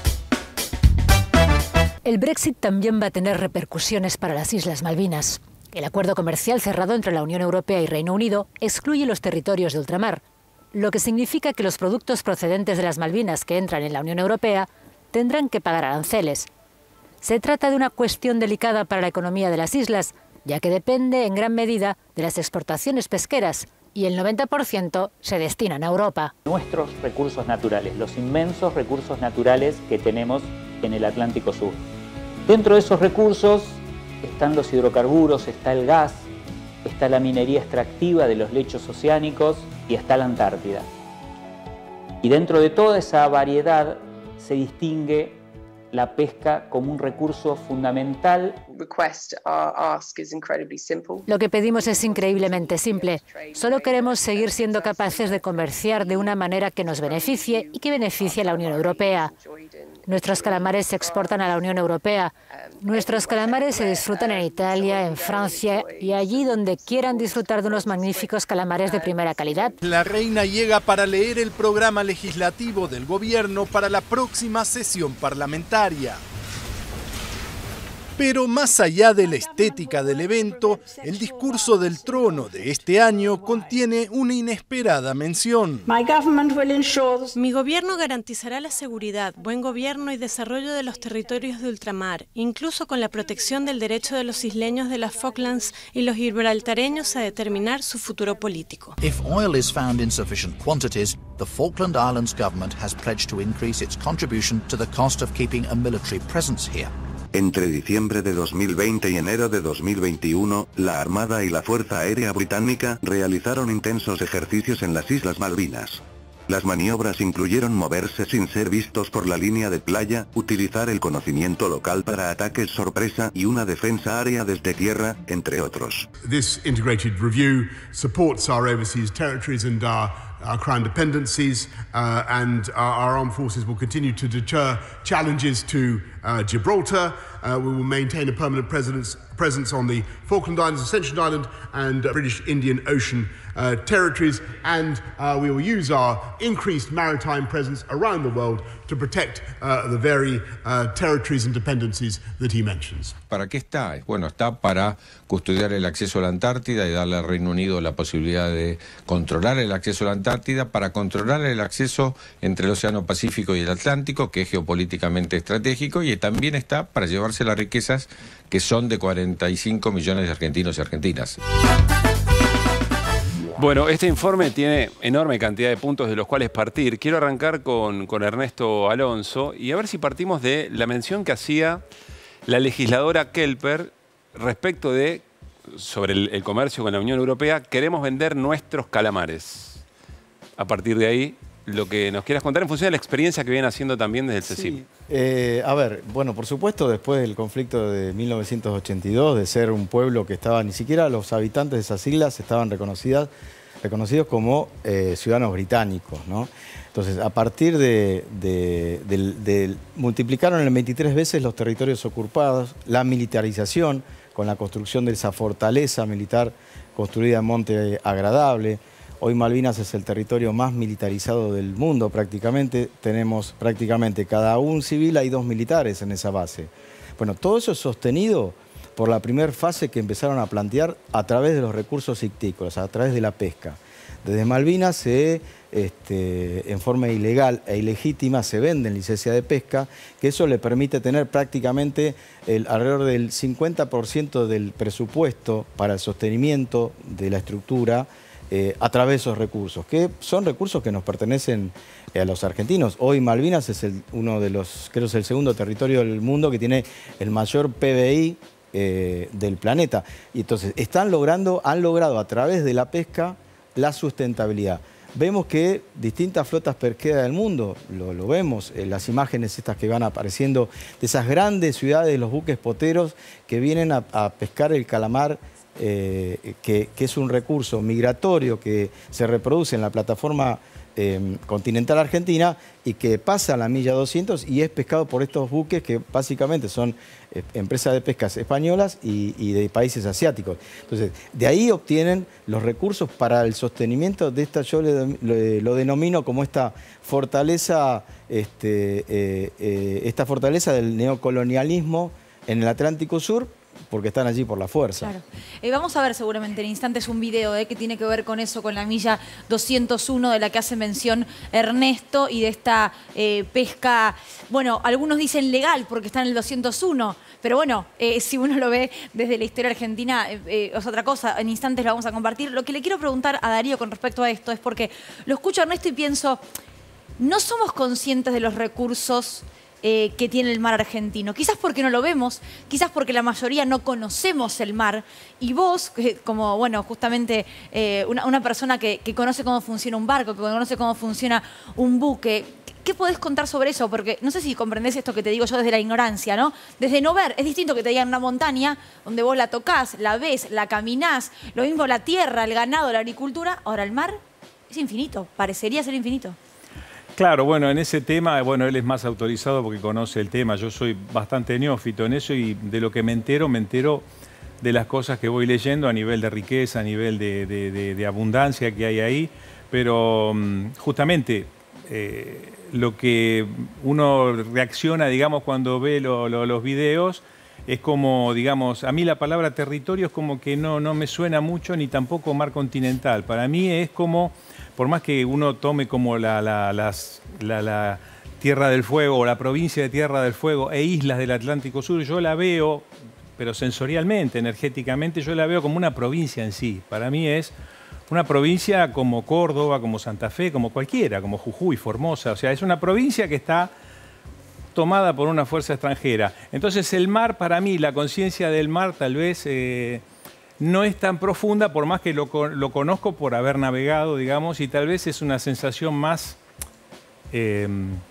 El Brexit también va a tener repercusiones para las Islas Malvinas. El acuerdo comercial cerrado entre la Unión Europea y Reino Unido excluye los territorios de ultramar, lo que significa que los productos procedentes de las Malvinas que entran en la Unión Europea tendrán que pagar aranceles. Se trata de una cuestión delicada para la economía de las islas, ya que depende en gran medida de las exportaciones pesqueras y el noventa por ciento se destinan a Europa. Nuestros recursos naturales, los inmensos recursos naturales que tenemos en el Atlántico Sur. Dentro de esos recursos están los hidrocarburos, está el gas, está la minería extractiva de los lechos oceánicos y está la Antártida. Y dentro de toda esa variedad se distingue la pesca como un recurso fundamental. Lo que pedimos es increíblemente simple. Solo queremos seguir siendo capaces de comerciar de una manera que nos beneficie y que beneficie a la Unión Europea. Nuestros calamares se exportan a la Unión Europea. Nuestros calamares se disfrutan en Italia, en Francia y allí donde quieran disfrutar de unos magníficos calamares de primera calidad. La reina llega para leer el programa legislativo del gobierno para la próxima sesión parlamentaria. Pero más allá de la estética del evento, el discurso del trono de este año contiene una inesperada mención. Mi gobierno garantizará la seguridad, buen gobierno y desarrollo de los territorios de ultramar, incluso con la protección del derecho de los isleños de las Falklands y los gibraltareños a determinar su futuro político. If oil is found in sufficient quantities, the Falkland Islands government has pledged to increase its contribution to the cost of keeping a military presence here. Entre diciembre de dos mil veinte y enero de dos mil veintiuno, la Armada y la Fuerza Aérea Británica realizaron intensos ejercicios en las Islas Malvinas. Las maniobras incluyeron moverse sin ser vistos por la línea de playa, utilizar el conocimiento local para ataques sorpresa y una defensa aérea desde tierra, entre otros. This integrated review supports our overseas territories and our our crown dependencies, uh, and our, our armed forces will continue to deter challenges to uh, Gibraltar. Uh, we will maintain a permanent presence, presence on the Falkland Islands, Ascension Island, and uh, British Indian Ocean uh, territories, and uh, we will use our increased maritime presence around the world to protect uh, the very uh, territories and dependencies that he mentions. ¿Para qué está? Bueno, está para custodiar el acceso a la Antártida y darle al Reino Unido la posibilidad de controlar el acceso a la Antártida, para controlar el acceso entre el Océano Pacífico y el Atlántico, que es geopolíticamente estratégico, y también está para llevarse las riquezas que son de cuarenta y cinco millones de argentinos y argentinas. Bueno, este informe tiene enorme cantidad de puntos de los cuales partir. Quiero arrancar con, con Ernesto Alonso y a ver si partimos de la mención que hacía la legisladora Kelper respecto de, sobre el, el comercio con la Unión Europea, queremos vender nuestros calamares. A partir de ahí, lo que nos quieras contar en función de la experiencia que vienen haciendo también desde el CECIM. Sí. Eh, a ver, bueno, por supuesto, después del conflicto de mil novecientos ochenta y dos, de ser un pueblo que estaba, ni siquiera los habitantes de esas islas estaban reconocidas, reconocidos como eh, ciudadanos británicos, ¿no? Entonces, a partir de, de, de, de... multiplicaron en veintitrés veces los territorios ocupados, la militarización, con la construcción de esa fortaleza militar construida en Monte Agradable. Hoy Malvinas es el territorio más militarizado del mundo prácticamente. Tenemos prácticamente cada un civil, hay dos militares en esa base. Bueno, todo eso es sostenido por la primera fase que empezaron a plantear a través de los recursos ictícolas, a través de la pesca. Desde Malvinas se, este, en forma ilegal e ilegítima se venden licencias de pesca, que eso le permite tener prácticamente el, alrededor del cincuenta por ciento del presupuesto para el sostenimiento de la estructura eh, a través de esos recursos, que son recursos que nos pertenecen eh, a los argentinos. Hoy Malvinas es el, uno de los, creo que es el segundo territorio del mundo que tiene el mayor P B I eh, del planeta. Y entonces están logrando, han logrado a través de la pesca la sustentabilidad. Vemos que distintas flotas pesqueras del mundo, lo, lo vemos en las imágenes estas que van apareciendo, de esas grandes ciudades, los buques poteros que vienen a, a pescar el calamar, eh, que, que es un recurso migratorio que se reproduce en la plataforma eh, continental argentina y que pasa a la milla doscientos y es pescado por estos buques que básicamente son eh, empresas de pescas españolas y, y de países asiáticos. Entonces, de ahí obtienen los recursos para el sostenimiento de esta, yo le, le, lo denomino como esta fortaleza, este, eh, eh, esta fortaleza del neocolonialismo en el Atlántico Sur, porque están allí por la fuerza. Claro. Eh, vamos a ver seguramente en instantes un video eh, que tiene que ver con eso, con la milla doscientos uno de la que hace mención Ernesto y de esta eh, pesca, bueno, algunos dicen legal porque está en el doscientos uno, pero bueno, eh, si uno lo ve desde la historia argentina eh, eh, es otra cosa, en instantes lo vamos a compartir. Lo que le quiero preguntar a Darío con respecto a esto es porque lo escucho a Ernesto y pienso, no somos conscientes de los recursos Eh, que tiene el mar argentino. Quizás porque no lo vemos, quizás porque la mayoría no conocemos el mar. Y vos, eh, como, bueno, justamente eh, una, una persona que, que conoce cómo funciona un barco, que conoce cómo funciona un buque, ¿qué, qué podés contar sobre eso? Porque no sé si comprendés esto que te digo yo desde la ignorancia, ¿no? Desde no ver. Es distinto que te digan una montaña donde vos la tocás, la ves, la caminás, lo mismo la tierra, el ganado, la agricultura. Ahora, el mar es infinito, parecería ser infinito. Claro, bueno, en ese tema, bueno, él es más autorizado porque conoce el tema. Yo soy bastante neófito en eso y de lo que me entero, me entero de las cosas que voy leyendo a nivel de riqueza, a nivel de, de, de, de abundancia que hay ahí. Pero justamente eh, lo que uno reacciona, digamos, cuando ve lo, lo, los videos, es como, digamos, a mí la palabra territorio es como que no, no me suena mucho, ni tampoco mar continental. Para mí es como, por más que uno tome como la, la, las, la, la Tierra del Fuego o la provincia de Tierra del Fuego e islas del Atlántico Sur, yo la veo, pero sensorialmente, energéticamente, yo la veo como una provincia en sí. Para mí es una provincia como Córdoba, como Santa Fe, como cualquiera, como Jujuy, Formosa. O sea, es una provincia que está tomada por una fuerza extranjera. Entonces el mar, para mí, la conciencia del mar tal vez eh, no es tan profunda, por más que lo, lo conozco por haber navegado, digamos, y tal vez es una sensación más eh,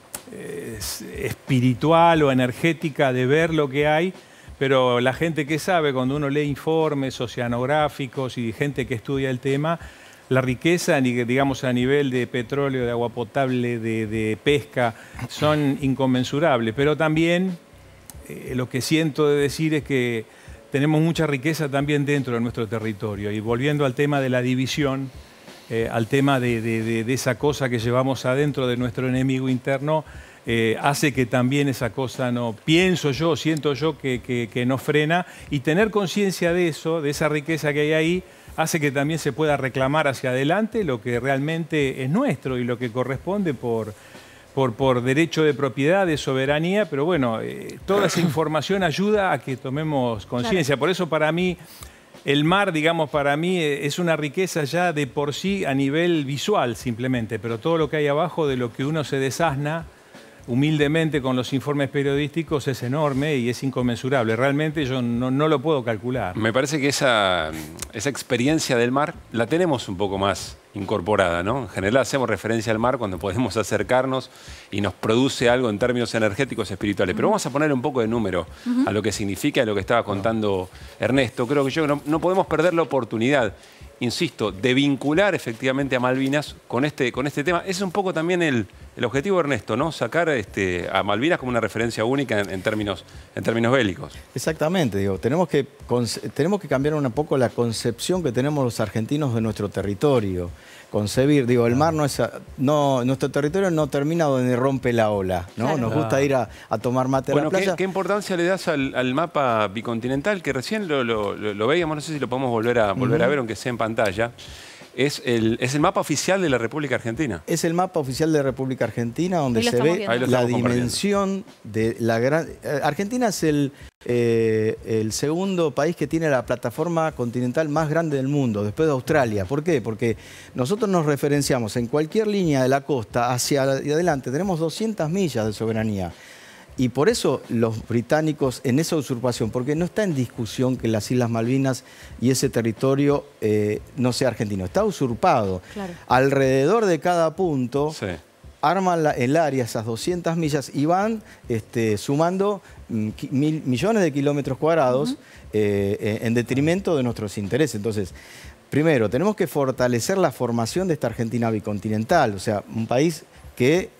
es, espiritual o energética de ver lo que hay, pero la gente que sabe, cuando uno lee informes oceanográficos y gente que estudia el tema, la riqueza, digamos, a nivel de petróleo, de agua potable, de, de pesca, son inconmensurables. Pero también eh, lo que siento de decir es que tenemos mucha riqueza también dentro de nuestro territorio. Y volviendo al tema de la división, eh, al tema de, de, de, de esa cosa que llevamos adentro de nuestro enemigo interno, eh, hace que también esa cosa no, pienso yo, siento yo, que, que, que nos frena. Y tener conciencia de eso, de esa riqueza que hay ahí, hace que también se pueda reclamar hacia adelante lo que realmente es nuestro y lo que corresponde por, por, por derecho de propiedad, de soberanía, pero bueno, eh, toda esa información ayuda a que tomemos conciencia. Claro. Por eso para mí, el mar, digamos, para mí es una riqueza ya de por sí a nivel visual simplemente, pero todo lo que hay abajo de lo que uno se desasna humildemente con los informes periodísticos es enorme y es inconmensurable. Realmente yo no, no lo puedo calcular. Me parece que esa, esa experiencia del mar la tenemos un poco más incorporada, ¿no? En general hacemos referencia al mar cuando podemos acercarnos y nos produce algo en términos energéticos espirituales. Pero vamos a poner un poco de número uh-huh. a lo que significa, a lo que estaba contando Ernesto. Creo que yo no, no podemos perder la oportunidad, insisto, de vincular efectivamente a Malvinas con este, con este tema. Ese es un poco también el, el objetivo de Ernesto, ¿no? Sacar este, a Malvinas como una referencia única en, en, términos, en términos bélicos. Exactamente, digo, tenemos que, tenemos que cambiar un poco la concepción que tenemos los argentinos de nuestro territorio. Concebir, digo, el mar no es, no, nuestro territorio no termina donde rompe la ola, ¿no? Claro. Nos gusta ir a, a tomar mate bueno, a la playa. ¿qué, ¿qué importancia le das al, al mapa bicontinental? Que recién lo, lo, lo, lo veíamos, no sé si lo podemos volver a, volver uh-huh. a ver, aunque sea en pantalla. Es el, es el mapa oficial de la República Argentina. Es el mapa oficial de la República Argentina donde se ve la dimensión de la gran... Argentina es el, eh, el segundo país que tiene la plataforma continental más grande del mundo, después de Australia. ¿Por qué? Porque nosotros nos referenciamos en cualquier línea de la costa hacia adelante. Tenemos doscientas millas de soberanía. Y por eso los británicos en esa usurpación, porque no está en discusión que las Islas Malvinas y ese territorio eh, no sea argentino, está usurpado. Claro. Alrededor de cada punto sí. arman la, el área, esas doscientas millas, y van este, sumando mil, millones de kilómetros cuadrados uh-huh. eh, en detrimento de nuestros intereses. Entonces, primero, tenemos que fortalecer la formación de esta Argentina bicontinental, o sea, un país que...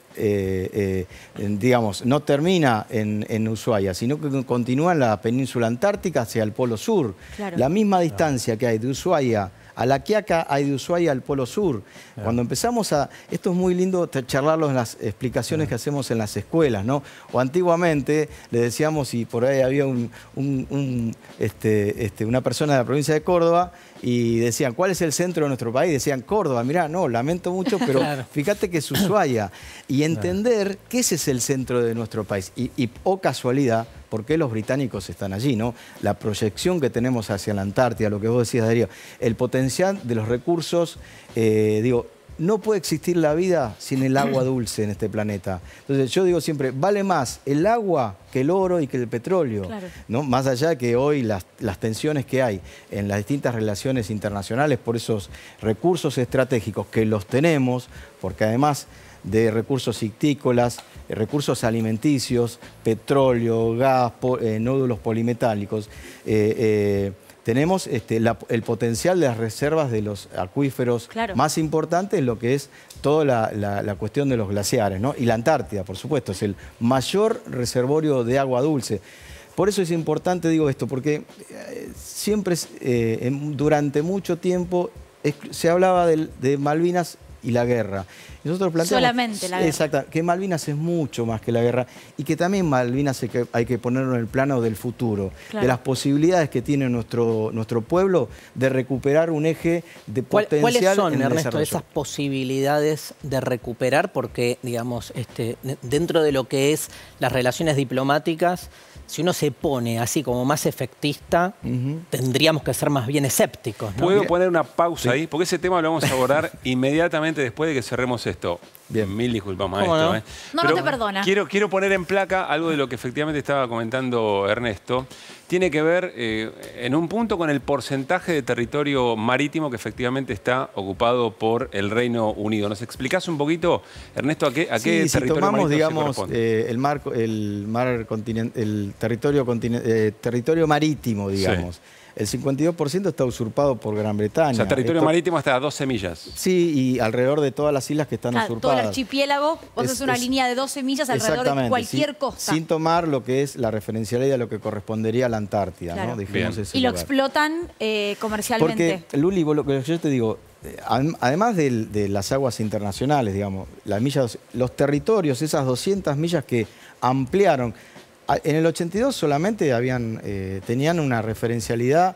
Eh, eh, digamos, no termina en, en Ushuaia, sino que continúa en la península antártica hacia el polo sur. Claro. La misma distancia que hay de Ushuaia a La Quiaca hay de Ushuaia al Polo Sur. Claro. Cuando empezamos a... Esto es muy lindo charlarlo en las explicaciones claro. que hacemos en las escuelas, ¿no? O antiguamente le decíamos, y por ahí había un, un, un, este, este, una persona de la provincia de Córdoba, y decían, ¿cuál es el centro de nuestro país? Decían, Córdoba. Mirá, no, lamento mucho, pero claro. fíjate que es Ushuaia. Y entender claro. que ese es el centro de nuestro país. Y, y oh casualidad, ¿por qué los británicos están allí, no? La proyección que tenemos hacia la Antártida, lo que vos decías, Darío, el potencial de los recursos, eh, digo, no puede existir la vida sin el agua dulce en este planeta. Entonces yo digo siempre, vale más el agua que el oro y que el petróleo. Claro. ¿No? Más allá de que hoy las, las tensiones que hay en las distintas relaciones internacionales por esos recursos estratégicos que los tenemos, porque además de recursos ictícolas, recursos alimenticios, petróleo, gas, po, eh, nódulos polimetálicos, eh, eh, tenemos este, la, el potencial de las reservas de los acuíferos claro. más importantes, lo que es toda la, la, la cuestión de los glaciares, ¿no? Y la Antártida, por supuesto, es el mayor reservorio de agua dulce. Por eso es importante, digo esto, porque eh, siempre, eh, en, durante mucho tiempo, es, se hablaba de, de Malvinas y la guerra. Y nosotros planteamos, solamente la guerra. Exacto, que Malvinas es mucho más que la guerra y que también Malvinas hay que, hay que ponerlo en el plano del futuro, claro. de las posibilidades que tiene nuestro, nuestro pueblo de recuperar un eje de potencial. ¿Cuáles son, en el Ernesto, esas posibilidades de recuperar? Porque, digamos, este, dentro de lo que es las relaciones diplomáticas, si uno se pone así como más efectista, uh-huh. tendríamos que ser más bien escépticos, ¿no? ¿Puedo poner una pausa sí. ahí? Porque ese tema lo vamos a abordar inmediatamente después de que cerremos esto. Bien. Mil disculpas, maestro. No, ¿eh? no, no te perdona. Quiero, quiero poner en placa algo de lo que efectivamente estaba comentando Ernesto. Tiene que ver eh, en un punto con el porcentaje de territorio marítimo que efectivamente está ocupado por el Reino Unido. ¿Nos explicás un poquito, Ernesto, a qué, a sí, qué si territorio tomamos, marítimo digamos, se corresponde? Eh, el mar, el mar continent, el territorio, continent, eh, territorio marítimo, digamos. Sí. El cincuenta y dos por ciento está usurpado por Gran Bretaña. O sea, territorio Esto, marítimo hasta doce millas. Sí, y alrededor de todas las islas que están claro, usurpadas. Todo el archipiélago, vos es, haces una es, línea de doce millas alrededor de cualquier sin, costa. Sin tomar lo que es la referencialidad de lo que correspondería a la Antártida, claro. ¿no? Dijimos ese y lo lugar. explotan eh, comercialmente. Porque, Luli, lo que yo te digo, además de, de las aguas internacionales, digamos, las millas, los territorios, esas doscientas millas que ampliaron, en el ochenta y dos solamente habían, eh, tenían una referencialidad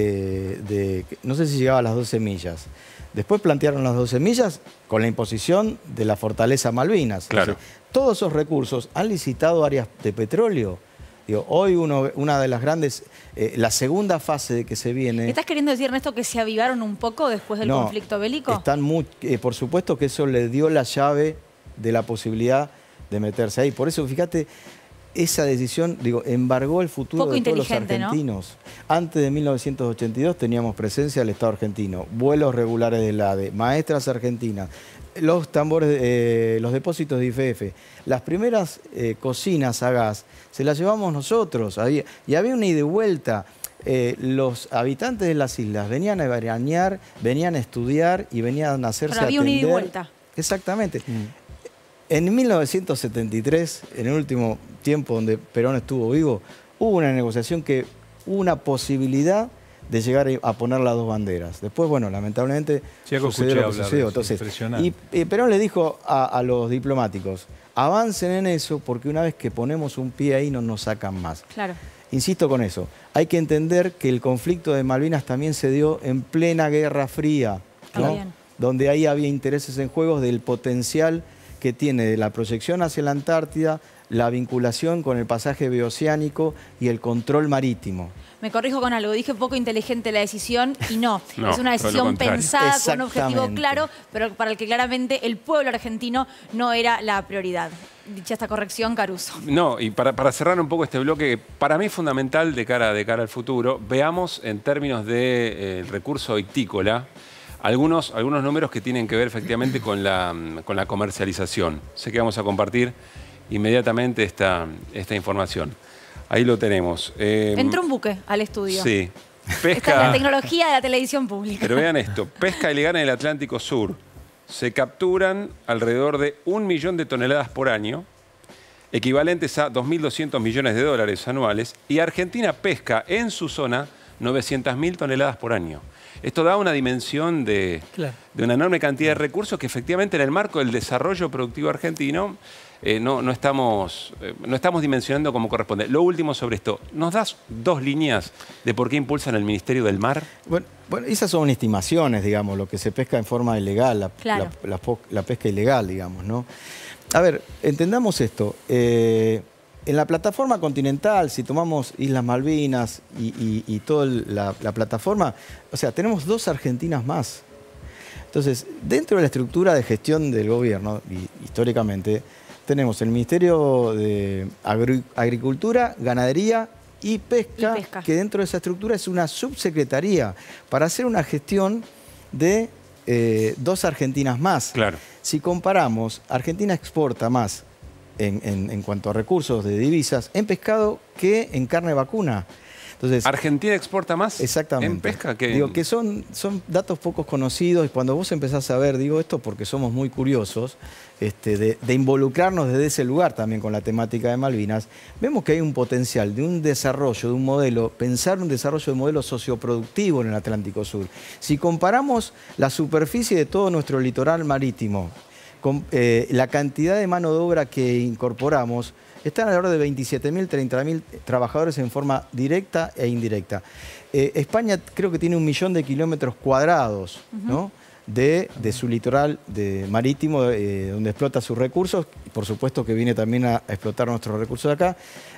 Eh, de, no sé si llegaba a las doce millas. Después plantearon las doce millas con la imposición de la fortaleza Malvinas. Claro. O sea, todos esos recursos han licitado áreas de petróleo. Digo, hoy uno, una de las grandes, eh, la segunda fase de que se viene... ¿Estás queriendo decir, Ernesto, que se avivaron un poco después del no, conflicto bélico? Están muy, eh, por supuesto que eso le dio la llave de la posibilidad de meterse ahí. Por eso, fíjate, esa decisión, digo, embargó el futuro Poco de todos los ¿no? argentinos. Antes de mil novecientos ochenta y dos teníamos presencia del Estado argentino, vuelos regulares del A D E, maestras argentinas, los tambores, eh, los depósitos de I F F. Las primeras eh, cocinas a gas se las llevamos nosotros. Había, y había una ida y vuelta. Eh, los habitantes de las islas venían a veranear, venían a estudiar y venían a hacerse Pero había atender. una ida y vuelta. Exactamente. Mm. En mil novecientos setenta y tres, en el último tiempo donde Perón estuvo vivo, hubo una negociación que hubo una posibilidad de llegar a poner las dos banderas. Después, bueno, lamentablemente sí, sucedió lo que sucedió. Entonces, y, y Perón le dijo a, a los diplomáticos, avancen en eso porque una vez que ponemos un pie ahí no nos sacan más. Claro. Insisto con eso, hay que entender que el conflicto de Malvinas también se dio en plena Guerra Fría, ¿no? Donde ahí había intereses en juegos del potencial que tiene la proyección hacia la Antártida, la vinculación con el pasaje bioceánico y el control marítimo. Me corrijo con algo, dije poco inteligente la decisión y no, no es una decisión pensada con un objetivo claro, pero para el que claramente el pueblo argentino no era la prioridad. Dicha esta corrección, Caruso. No, y para, para cerrar un poco este bloque, para mí es fundamental de cara, de cara al futuro, veamos en términos del de, eh, recurso ictícola, Algunos, algunos números que tienen que ver efectivamente con la, con la comercialización. Sé que vamos a compartir inmediatamente esta, esta información. Ahí lo tenemos. Eh, Entró un buque al estudio. Sí. Pesca, Esta es la tecnología de la televisión pública. Pero vean esto, pesca ilegal en el Atlántico Sur. Se capturan alrededor de un millón de toneladas por año, equivalentes a dos mil doscientos millones de dólares anuales, y Argentina pesca en su zona novecientas mil toneladas por año. Esto da una dimensión de, claro. de una enorme cantidad de recursos que efectivamente en el marco del desarrollo productivo argentino eh, no, no, estamos, eh, no estamos dimensionando como corresponde. Lo último sobre esto, ¿nos das dos líneas de por qué impulsan el Ministerio del Mar? Bueno, bueno esas son estimaciones, digamos, lo que se pesca en forma ilegal, la, claro. la, la, la pesca ilegal, digamos, ¿no? A ver, entendamos esto. Eh, En la plataforma continental, si tomamos Islas Malvinas y, y, y toda la, la plataforma, o sea, tenemos dos Argentinas más. Entonces, dentro de la estructura de gestión del gobierno, y, históricamente, tenemos el Ministerio de Agri Agricultura, Ganadería y pesca, y pesca, que dentro de esa estructura es una subsecretaría para hacer una gestión de eh, dos Argentinas más. Claro. Si comparamos, Argentina exporta más En, en, en cuanto a recursos de divisas, en pescado que en carne vacuna. Entonces, ¿Argentina exporta más exactamente, en pesca que digo en... que son, son datos pocos conocidos, y cuando vos empezás a ver, digo esto porque somos muy curiosos este, de, de involucrarnos desde ese lugar también con la temática de Malvinas, vemos que hay un potencial de un desarrollo, de un modelo, pensar un desarrollo de un modelo socioproductivo en el Atlántico Sur. Si comparamos la superficie de todo nuestro litoral marítimo, Con, eh, la cantidad de mano de obra que incorporamos está alrededor de veintisiete mil, treinta mil trabajadores en forma directa e indirecta. Eh, España creo que tiene un millón de kilómetros cuadrados, uh-huh. ¿no? de, de su litoral de marítimo, eh, donde explota sus recursos, y por supuesto que viene también a, a explotar nuestros recursos de acá.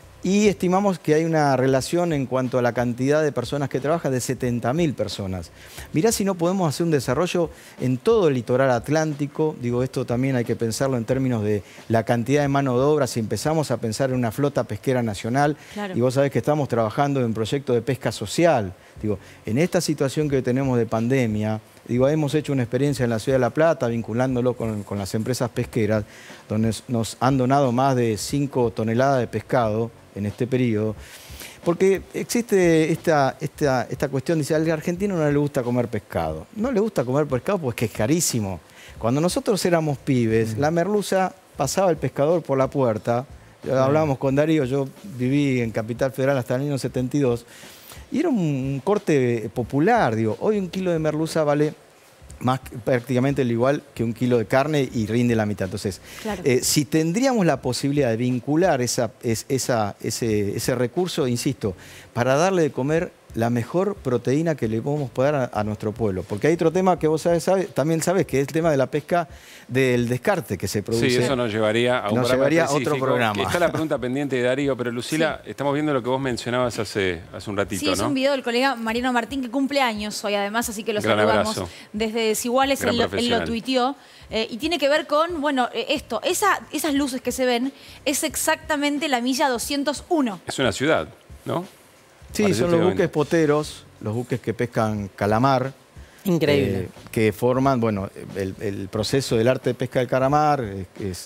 Y estimamos que hay una relación en cuanto a la cantidad de personas que trabajan de setenta mil personas. Mirá si no podemos hacer un desarrollo en todo el litoral atlántico. Digo, esto también hay que pensarlo en términos de la cantidad de mano de obra. Si empezamos a pensar en una flota pesquera nacional, claro. y vos sabés que estamos trabajando en un proyecto de pesca social. Digo, en esta situación que tenemos de pandemia, digo, hemos hecho una experiencia en la Ciudad de La Plata, vinculándolo con, con las empresas pesqueras, donde nos han donado más de cinco toneladas de pescado en este periodo, porque existe esta, esta, esta cuestión, dice, al argentino no le gusta comer pescado. No le gusta comer pescado porque es carísimo. Cuando nosotros éramos pibes, mm. la merluza pasaba el pescador por la puerta, mm. hablábamos con Darío, yo viví en Capital Federal hasta el año setenta y dos, y era un corte popular, digo, hoy un kilo de merluza vale más prácticamente lo igual que un kilo de carne y rinde la mitad. Entonces, claro. eh, si tendríamos la posibilidad de vincular esa, es, esa, ese, ese recurso, insisto, para darle de comer la mejor proteína que le podemos dar a, a nuestro pueblo. Porque hay otro tema que vos sabés, sabés, también sabés, que es el tema de la pesca del descarte que se produce. Sí, eso nos llevaría a un nos programa llevaría a otro programa. Está la pregunta pendiente de Darío, pero Lucila, sí. estamos viendo lo que vos mencionabas hace, hace un ratito, sí, ¿no? Sí, es un video del colega Mariano Martín, que cumple años hoy además, así que lo Gran saludamos. Abrazo. Desde Desiguales, él lo, él lo tuiteó. Eh, y tiene que ver con, bueno, esto, esa, esas luces que se ven, es exactamente la milla doscientos uno. Es una ciudad, ¿no? Sí, Parece son los buques poteros, los buques que pescan calamar. Increíble. Eh, que forman, bueno, el, el proceso del arte de pesca del calamar es...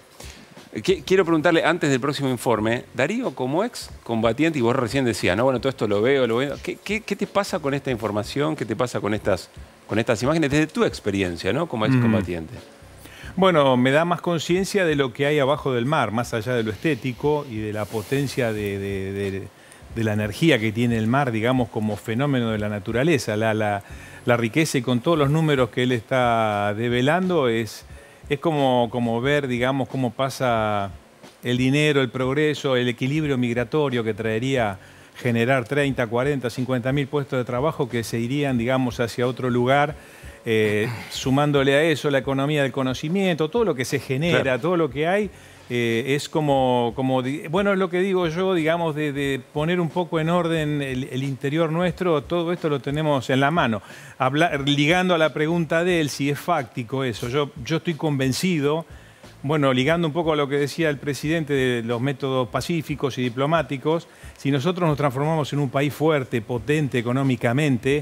Quiero preguntarle, antes del próximo informe, Darío, como ex combatiente, y vos recién decías, no, bueno, todo esto lo veo, lo veo. ¿Qué, qué, qué te pasa con esta información? ¿Qué te pasa con estas, con estas imágenes desde tu experiencia, ¿no? Como ex combatiente? Mm. Bueno, me da más conciencia de lo que hay abajo del mar, más allá de lo estético y de la potencia de... de, de de la energía que tiene el mar, digamos, como fenómeno de la naturaleza. La, la, la riqueza, y con todos los números que él está develando, es, es como, como ver, digamos, cómo pasa el dinero, el progreso, el equilibrio migratorio que traería generar treinta, cuarenta, cincuenta mil puestos de trabajo que se irían, digamos, hacia otro lugar, eh, sumándole a eso la economía del conocimiento, todo lo que se genera, claro. todo lo que hay. Eh, es como, como, bueno, es lo que digo yo, digamos, de, de poner un poco en orden el, el interior nuestro, todo esto lo tenemos en la mano. Hablar, ligando a la pregunta de él, si es fáctico eso, yo, yo estoy convencido, bueno, ligando un poco a lo que decía el presidente de los métodos pacíficos y diplomáticos, si nosotros nos transformamos en un país fuerte, potente económicamente,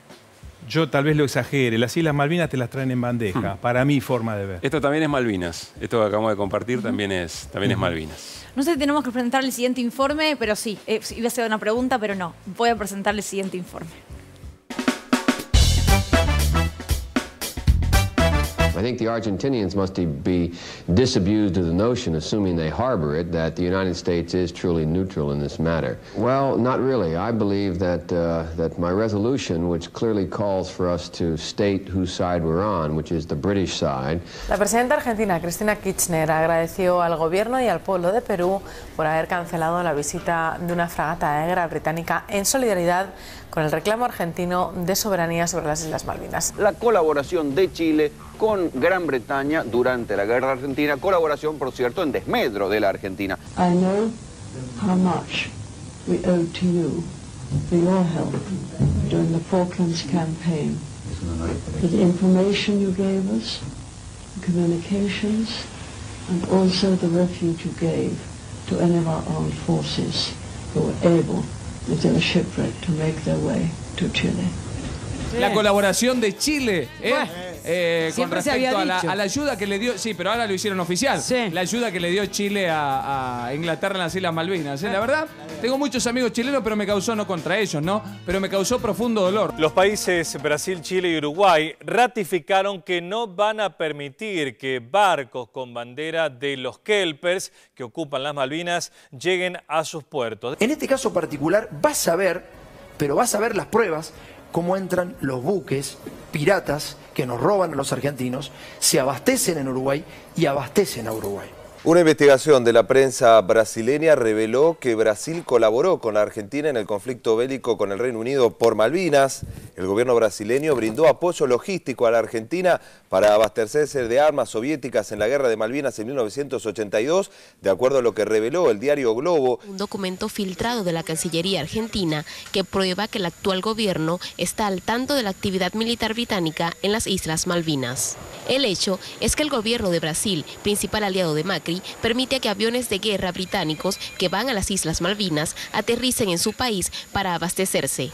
yo tal vez lo exagere, las Islas Malvinas te las traen en bandeja, hmm. para mi forma de ver. Esto también es Malvinas, esto que acabamos de compartir uh-huh. también, es, también uh-huh. es Malvinas. No sé si tenemos que presentar el siguiente informe, pero sí, eh, iba a hacer una pregunta, pero no, voy a presentar el siguiente informe. I think the Argentinians must be disabused of the notion, assuming they harbor it, that the United States is truly neutral in this matter. Well, not really. I believe that, uh, that my resolution, which clearly calls for us to state whose side we're on, which is the British side. La presidenta argentina, Cristina Kirchner, agradeció al gobierno y al pueblo de Perú por haber cancelado la visita de una fragata de guerra británica en solidaridad con el reclamo argentino de soberanía sobre las Islas Malvinas. La colaboración de Chile con Gran Bretaña durante la guerra argentina, colaboración, por cierto, en desmedro de la Argentina. I know how much we owe to you for your help during the Falklands campaign, for the information you gave us, the communications, and also the refuge you gave to any of our armed forces who were able, if they were shipwrecked, to make their way to Chile. La colaboración de Chile, ¿eh? Bueno, eh, con respecto a la, dicho. a la ayuda que le dio, sí, pero ahora lo hicieron oficial, sí. La ayuda que le dio Chile a, a Inglaterra en las Islas Malvinas. ¿eh? La verdad, tengo muchos amigos chilenos, pero me causó, no contra ellos, ¿no? Pero me causó profundo dolor. Los países Brasil, Chile y Uruguay ratificaron que no van a permitir que barcos con bandera de los kelpers que ocupan las Malvinas lleguen a sus puertos. En este caso particular vas a ver, pero vas a ver las pruebas, cómo entran los buques piratas que nos roban a los argentinos, se abastecen en Uruguay y abastecen a Uruguay. Una investigación de la prensa brasileña reveló que Brasil colaboró con la Argentina en el conflicto bélico con el Reino Unido por Malvinas. El gobierno brasileño brindó apoyo logístico a la Argentina para abastecerse de armas soviéticas en la guerra de Malvinas en mil novecientos ochenta y dos, de acuerdo a lo que reveló el diario Globo. Un documento filtrado de la Cancillería argentina que prueba que el actual gobierno está al tanto de la actividad militar británica en las Islas Malvinas. El hecho es que el gobierno de Brasil, principal aliado de Macri, permite que aviones de guerra británicos que van a las Islas Malvinas aterricen en su país para abastecerse.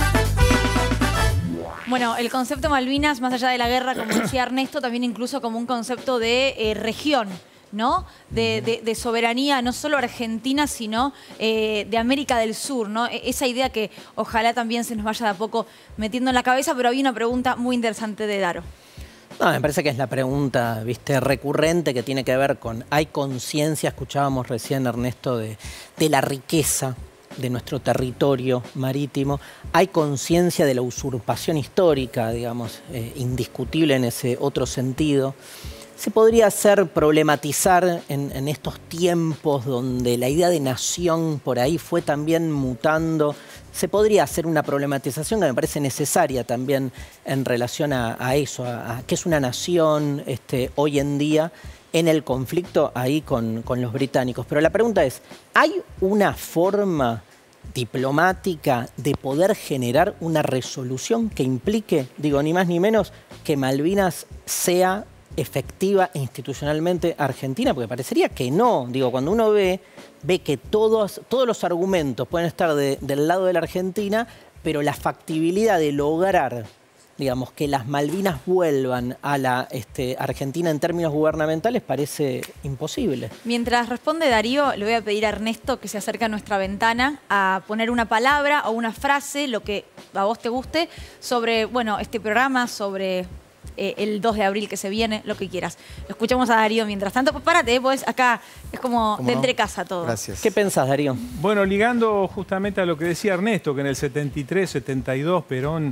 Bueno, el concepto Malvinas, más allá de la guerra, como decía Ernesto, también incluso como un concepto de eh, región, ¿no? De, de, de soberanía, no solo argentina, sino eh, de América del Sur, ¿no? Esa idea que ojalá también se nos vaya de a poco metiendo en la cabeza, pero había una pregunta muy interesante de Daro. No, me parece que es la pregunta, viste, recurrente que tiene que ver con, ¿hay conciencia? Escuchábamos recién, Ernesto, de, de la riqueza de nuestro territorio marítimo. ¿Hay conciencia de la usurpación histórica, digamos, eh, indiscutible en ese otro sentido? Se podría hacer problematizar en, en estos tiempos donde la idea de nación por ahí fue también mutando. Se podría hacer una problematización que me parece necesaria también en relación a, a eso, a, a qué es una nación este, hoy en día en el conflicto ahí con, con los británicos. Pero la pregunta es, ¿hay una forma diplomática de poder generar una resolución que implique, digo, ni más ni menos, que Malvinas sea efectiva e institucionalmente argentina? Porque parecería que no. Digo, cuando uno ve, ve que todos, todos los argumentos pueden estar de, del lado de la Argentina, pero la factibilidad de lograr, digamos, que las Malvinas vuelvan a la este, Argentina en términos gubernamentales parece imposible. Mientras responde Darío, le voy a pedir a Ernesto que se acerque a nuestra ventana a poner una palabra o una frase, lo que a vos te guste, sobre, bueno, este programa, sobre eh, el dos de abril que se viene, lo que quieras. Lo escuchamos a Darío mientras tanto. Pues párate, pues acá es como de entre casa todo. Gracias. ¿Qué pensás, Darío? Bueno, ligando justamente a lo que decía Ernesto, que en el setenta y tres, setenta y dos Perón,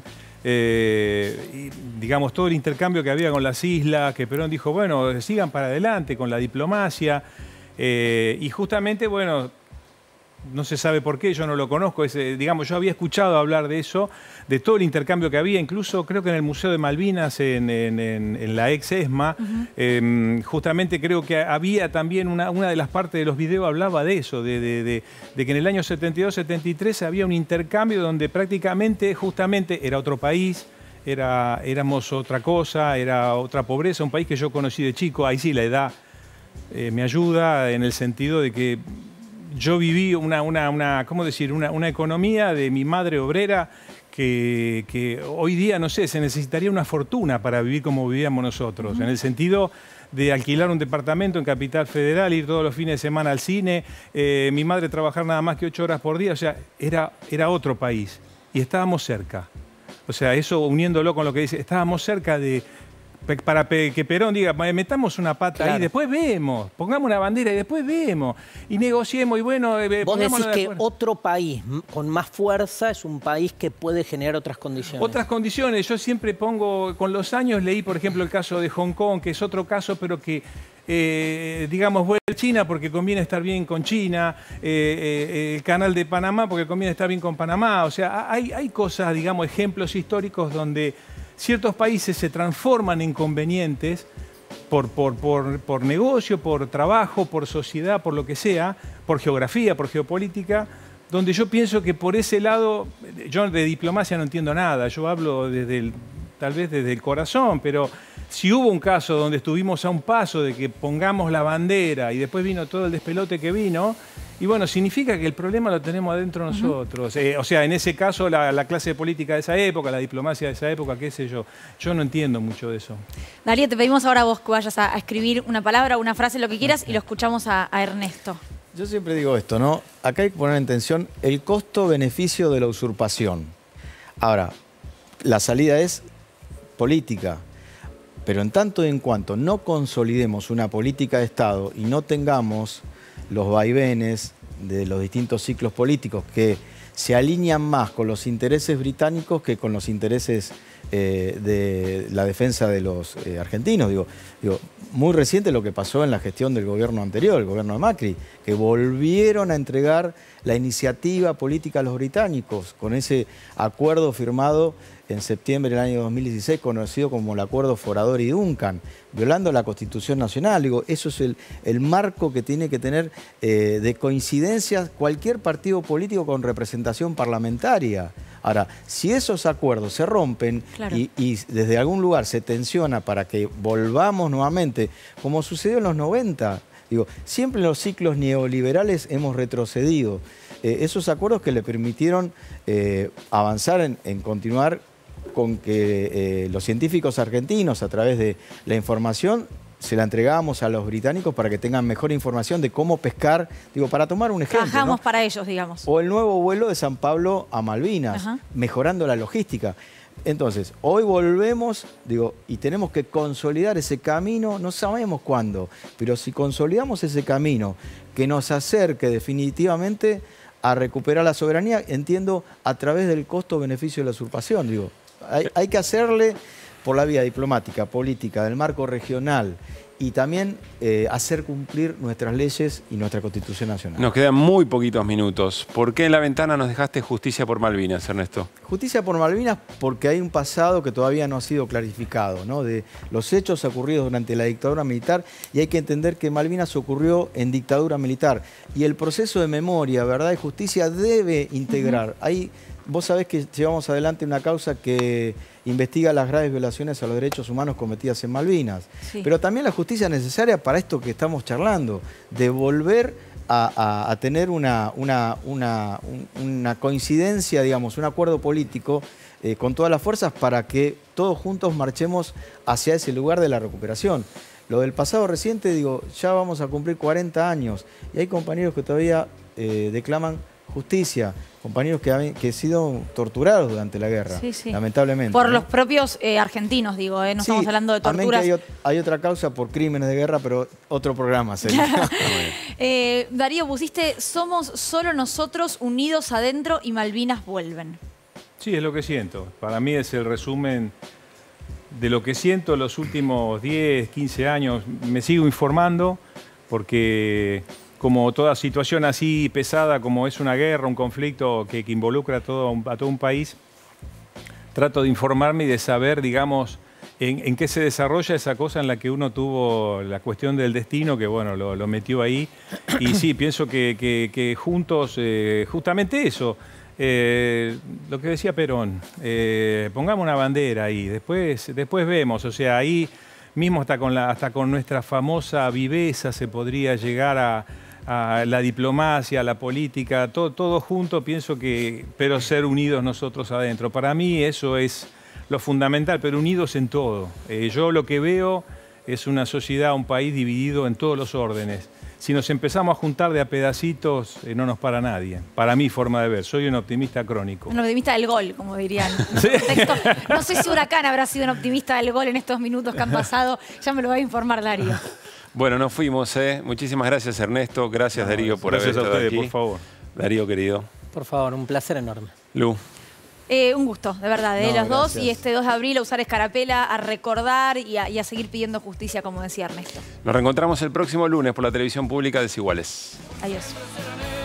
eh, y, digamos, todo el intercambio que había con las islas, que Perón dijo, bueno, sigan para adelante con la diplomacia, eh, y justamente, bueno, no se sabe por qué, yo no lo conozco, es, eh, digamos, yo había escuchado hablar de eso, de todo el intercambio que había, incluso creo que en el Museo de Malvinas, en, en, en, en la ex ESMA, uh-huh. eh, justamente creo que había también una, una de las partes de los videos hablaba de eso, de, de, de, de que en el año setenta y dos, setenta y tres había un intercambio donde prácticamente, justamente, era otro país, era, éramos otra cosa, era otra pobreza, un país que yo conocí de chico, ahí sí la edad eh, me ayuda en el sentido de que yo viví una, una, una ¿cómo decir? Una, una economía de mi madre obrera que, que hoy día, no sé, se necesitaría una fortuna para vivir como vivíamos nosotros, uh-huh. en el sentido de alquilar un departamento en Capital Federal, ir todos los fines de semana al cine, eh, mi madre trabajar nada más que ocho horas por día, o sea, era, era otro país y estábamos cerca. O sea, eso uniéndolo con lo que dice, estábamos cerca de para que Perón diga, metamos una pata Claro. ahí, después vemos, pongamos una bandera y después vemos, y negociemos, y bueno... eh, Vos decís pongámonos de que acuerdo. otro país m- con más fuerza es un país que puede generar otras condiciones. Otras condiciones, yo siempre pongo, con los años leí, por ejemplo, el caso de Hong Kong, que es otro caso, pero que, eh, digamos, vuelve a China porque conviene estar bien con China, eh, eh, el canal de Panamá porque conviene estar bien con Panamá, o sea, hay, hay cosas, digamos, ejemplos históricos donde ciertos países se transforman en convenientes por, por, por, por negocio, por trabajo, por sociedad, por lo que sea, por geografía, por geopolítica, donde yo pienso que por ese lado, yo de diplomacia no entiendo nada, yo hablo desde el, tal vez desde el corazón, pero si hubo un caso donde estuvimos a un paso de que pongamos la bandera y después vino todo el despelote que vino, y bueno, significa que el problema lo tenemos adentro nosotros. Uh-huh. eh, o sea, en ese caso, la, la clase de política de esa época, la diplomacia de esa época, qué sé yo. Yo no entiendo mucho de eso. Darío, te pedimos ahora a vos que vayas a, a escribir una palabra, una frase, lo que quieras, y lo escuchamos a, a Ernesto. Yo siempre digo esto, ¿no? Acá hay que poner en tensión el costo-beneficio de la usurpación. Ahora, la salida es política. Pero en tanto y en cuanto no consolidemos una política de Estado y no tengamos los vaivenes de los distintos ciclos políticos que se alinean más con los intereses británicos que con los intereses eh, de la defensa de los eh, argentinos. Digo, digo, muy reciente lo que pasó en la gestión del gobierno anterior, el gobierno de Macri, que volvieron a entregar la iniciativa política a los británicos con ese acuerdo firmado en septiembre del año dos mil dieciséis, conocido como el Acuerdo Forador y Duncan, violando la Constitución Nacional. Digo, eso es el, el marco que tiene que tener eh, de coincidencias cualquier partido político con representación parlamentaria. Ahora, si esos acuerdos se rompen Claro. y, y desde algún lugar se tensiona para que volvamos nuevamente, como sucedió en los noventa, digo, siempre en los ciclos neoliberales hemos retrocedido. Eh, esos acuerdos que le permitieron eh, avanzar en, en continuar con que eh, los científicos argentinos, a través de la información, se la entregábamos a los británicos para que tengan mejor información de cómo pescar, digo, para tomar un ejemplo, Trabajamos ¿no? para ellos, digamos. O el nuevo vuelo de San Pablo a Malvinas, Ajá. mejorando la logística. Entonces, hoy volvemos, digo, y tenemos que consolidar ese camino, no sabemos cuándo, pero si consolidamos ese camino que nos acerque definitivamente a recuperar la soberanía, entiendo, a través del costo-beneficio de la usurpación, digo. Hay, hay que hacerle por la vía diplomática, política, del marco regional y también eh, hacer cumplir nuestras leyes y nuestra Constitución Nacional. Nos quedan muy poquitos minutos. ¿Por qué en la ventana nos dejaste Justicia por Malvinas, Ernesto? Justicia por Malvinas porque hay un pasado que todavía no ha sido clarificado, ¿no? De los hechos ocurridos durante la dictadura militar, y hay que entender que Malvinas ocurrió en dictadura militar. Y el proceso de memoria, verdad y justicia debe integrar. Uh-huh. Hay, vos sabés que llevamos adelante una causa que investiga las graves violaciones a los derechos humanos cometidas en Malvinas. Sí. Pero también la justicia necesaria para esto que estamos charlando, de volver a, a, a tener una, una, una, una coincidencia, digamos, un acuerdo político eh, con todas las fuerzas para que todos juntos marchemos hacia ese lugar de la recuperación. Lo del pasado reciente, digo, ya vamos a cumplir cuarenta años y hay compañeros que todavía eh, declaman justicia, compañeros que han, que han sido torturados durante la guerra, sí, sí. lamentablemente. Por ¿no? los propios eh, argentinos, digo, ¿eh? No sí, estamos hablando de torturas. Hay, hay otra causa por crímenes de guerra, pero otro programa sería. eh, Darío, pusiste, somos solo nosotros unidos adentro y Malvinas vuelven. Sí, es lo que siento. Para mí es el resumen de lo que siento los últimos diez, quince años. Me sigo informando porque, como toda situación así pesada como es una guerra, un conflicto que, que involucra a todo, un, a todo un país, trato de informarme y de saber, digamos, en, en qué se desarrolla esa cosa en la que uno tuvo la cuestión del destino, que bueno, lo, lo metió ahí. Y sí, pienso que, que, que juntos, eh, justamente eso, eh, lo que decía Perón, eh, pongamos una bandera ahí, después, después vemos, o sea, ahí mismo hasta con, la, hasta con nuestra famosa viveza se podría llegar a a la diplomacia, a la política, todo, todo junto, pienso que, pero ser unidos nosotros adentro. Para mí eso es lo fundamental, pero unidos en todo. Eh, yo lo que veo es una sociedad, un país dividido en todos los órdenes. si nos empezamos a juntar de a pedacitos, eh, no nos para nadie. Para mi forma de ver, soy un optimista crónico. Un optimista del gol, como dirían. ¿Sí? No sé si Huracán habrá sido un optimista del gol en estos minutos que han pasado. Ya me lo va a informar Darío. Bueno, nos fuimos, ¿eh? Muchísimas gracias, Ernesto. Gracias, no, Darío, por gracias haber a estado ustedes, aquí. por favor. Darío, querido. Por favor, un placer enorme. Lu. Eh, un gusto, de verdad, de No, los gracias. dos. Y este dos de abril a usar escarapela, a recordar y a, y a seguir pidiendo justicia, como decía Ernesto. Nos reencontramos el próximo lunes por la televisión pública Desiguales. Adiós.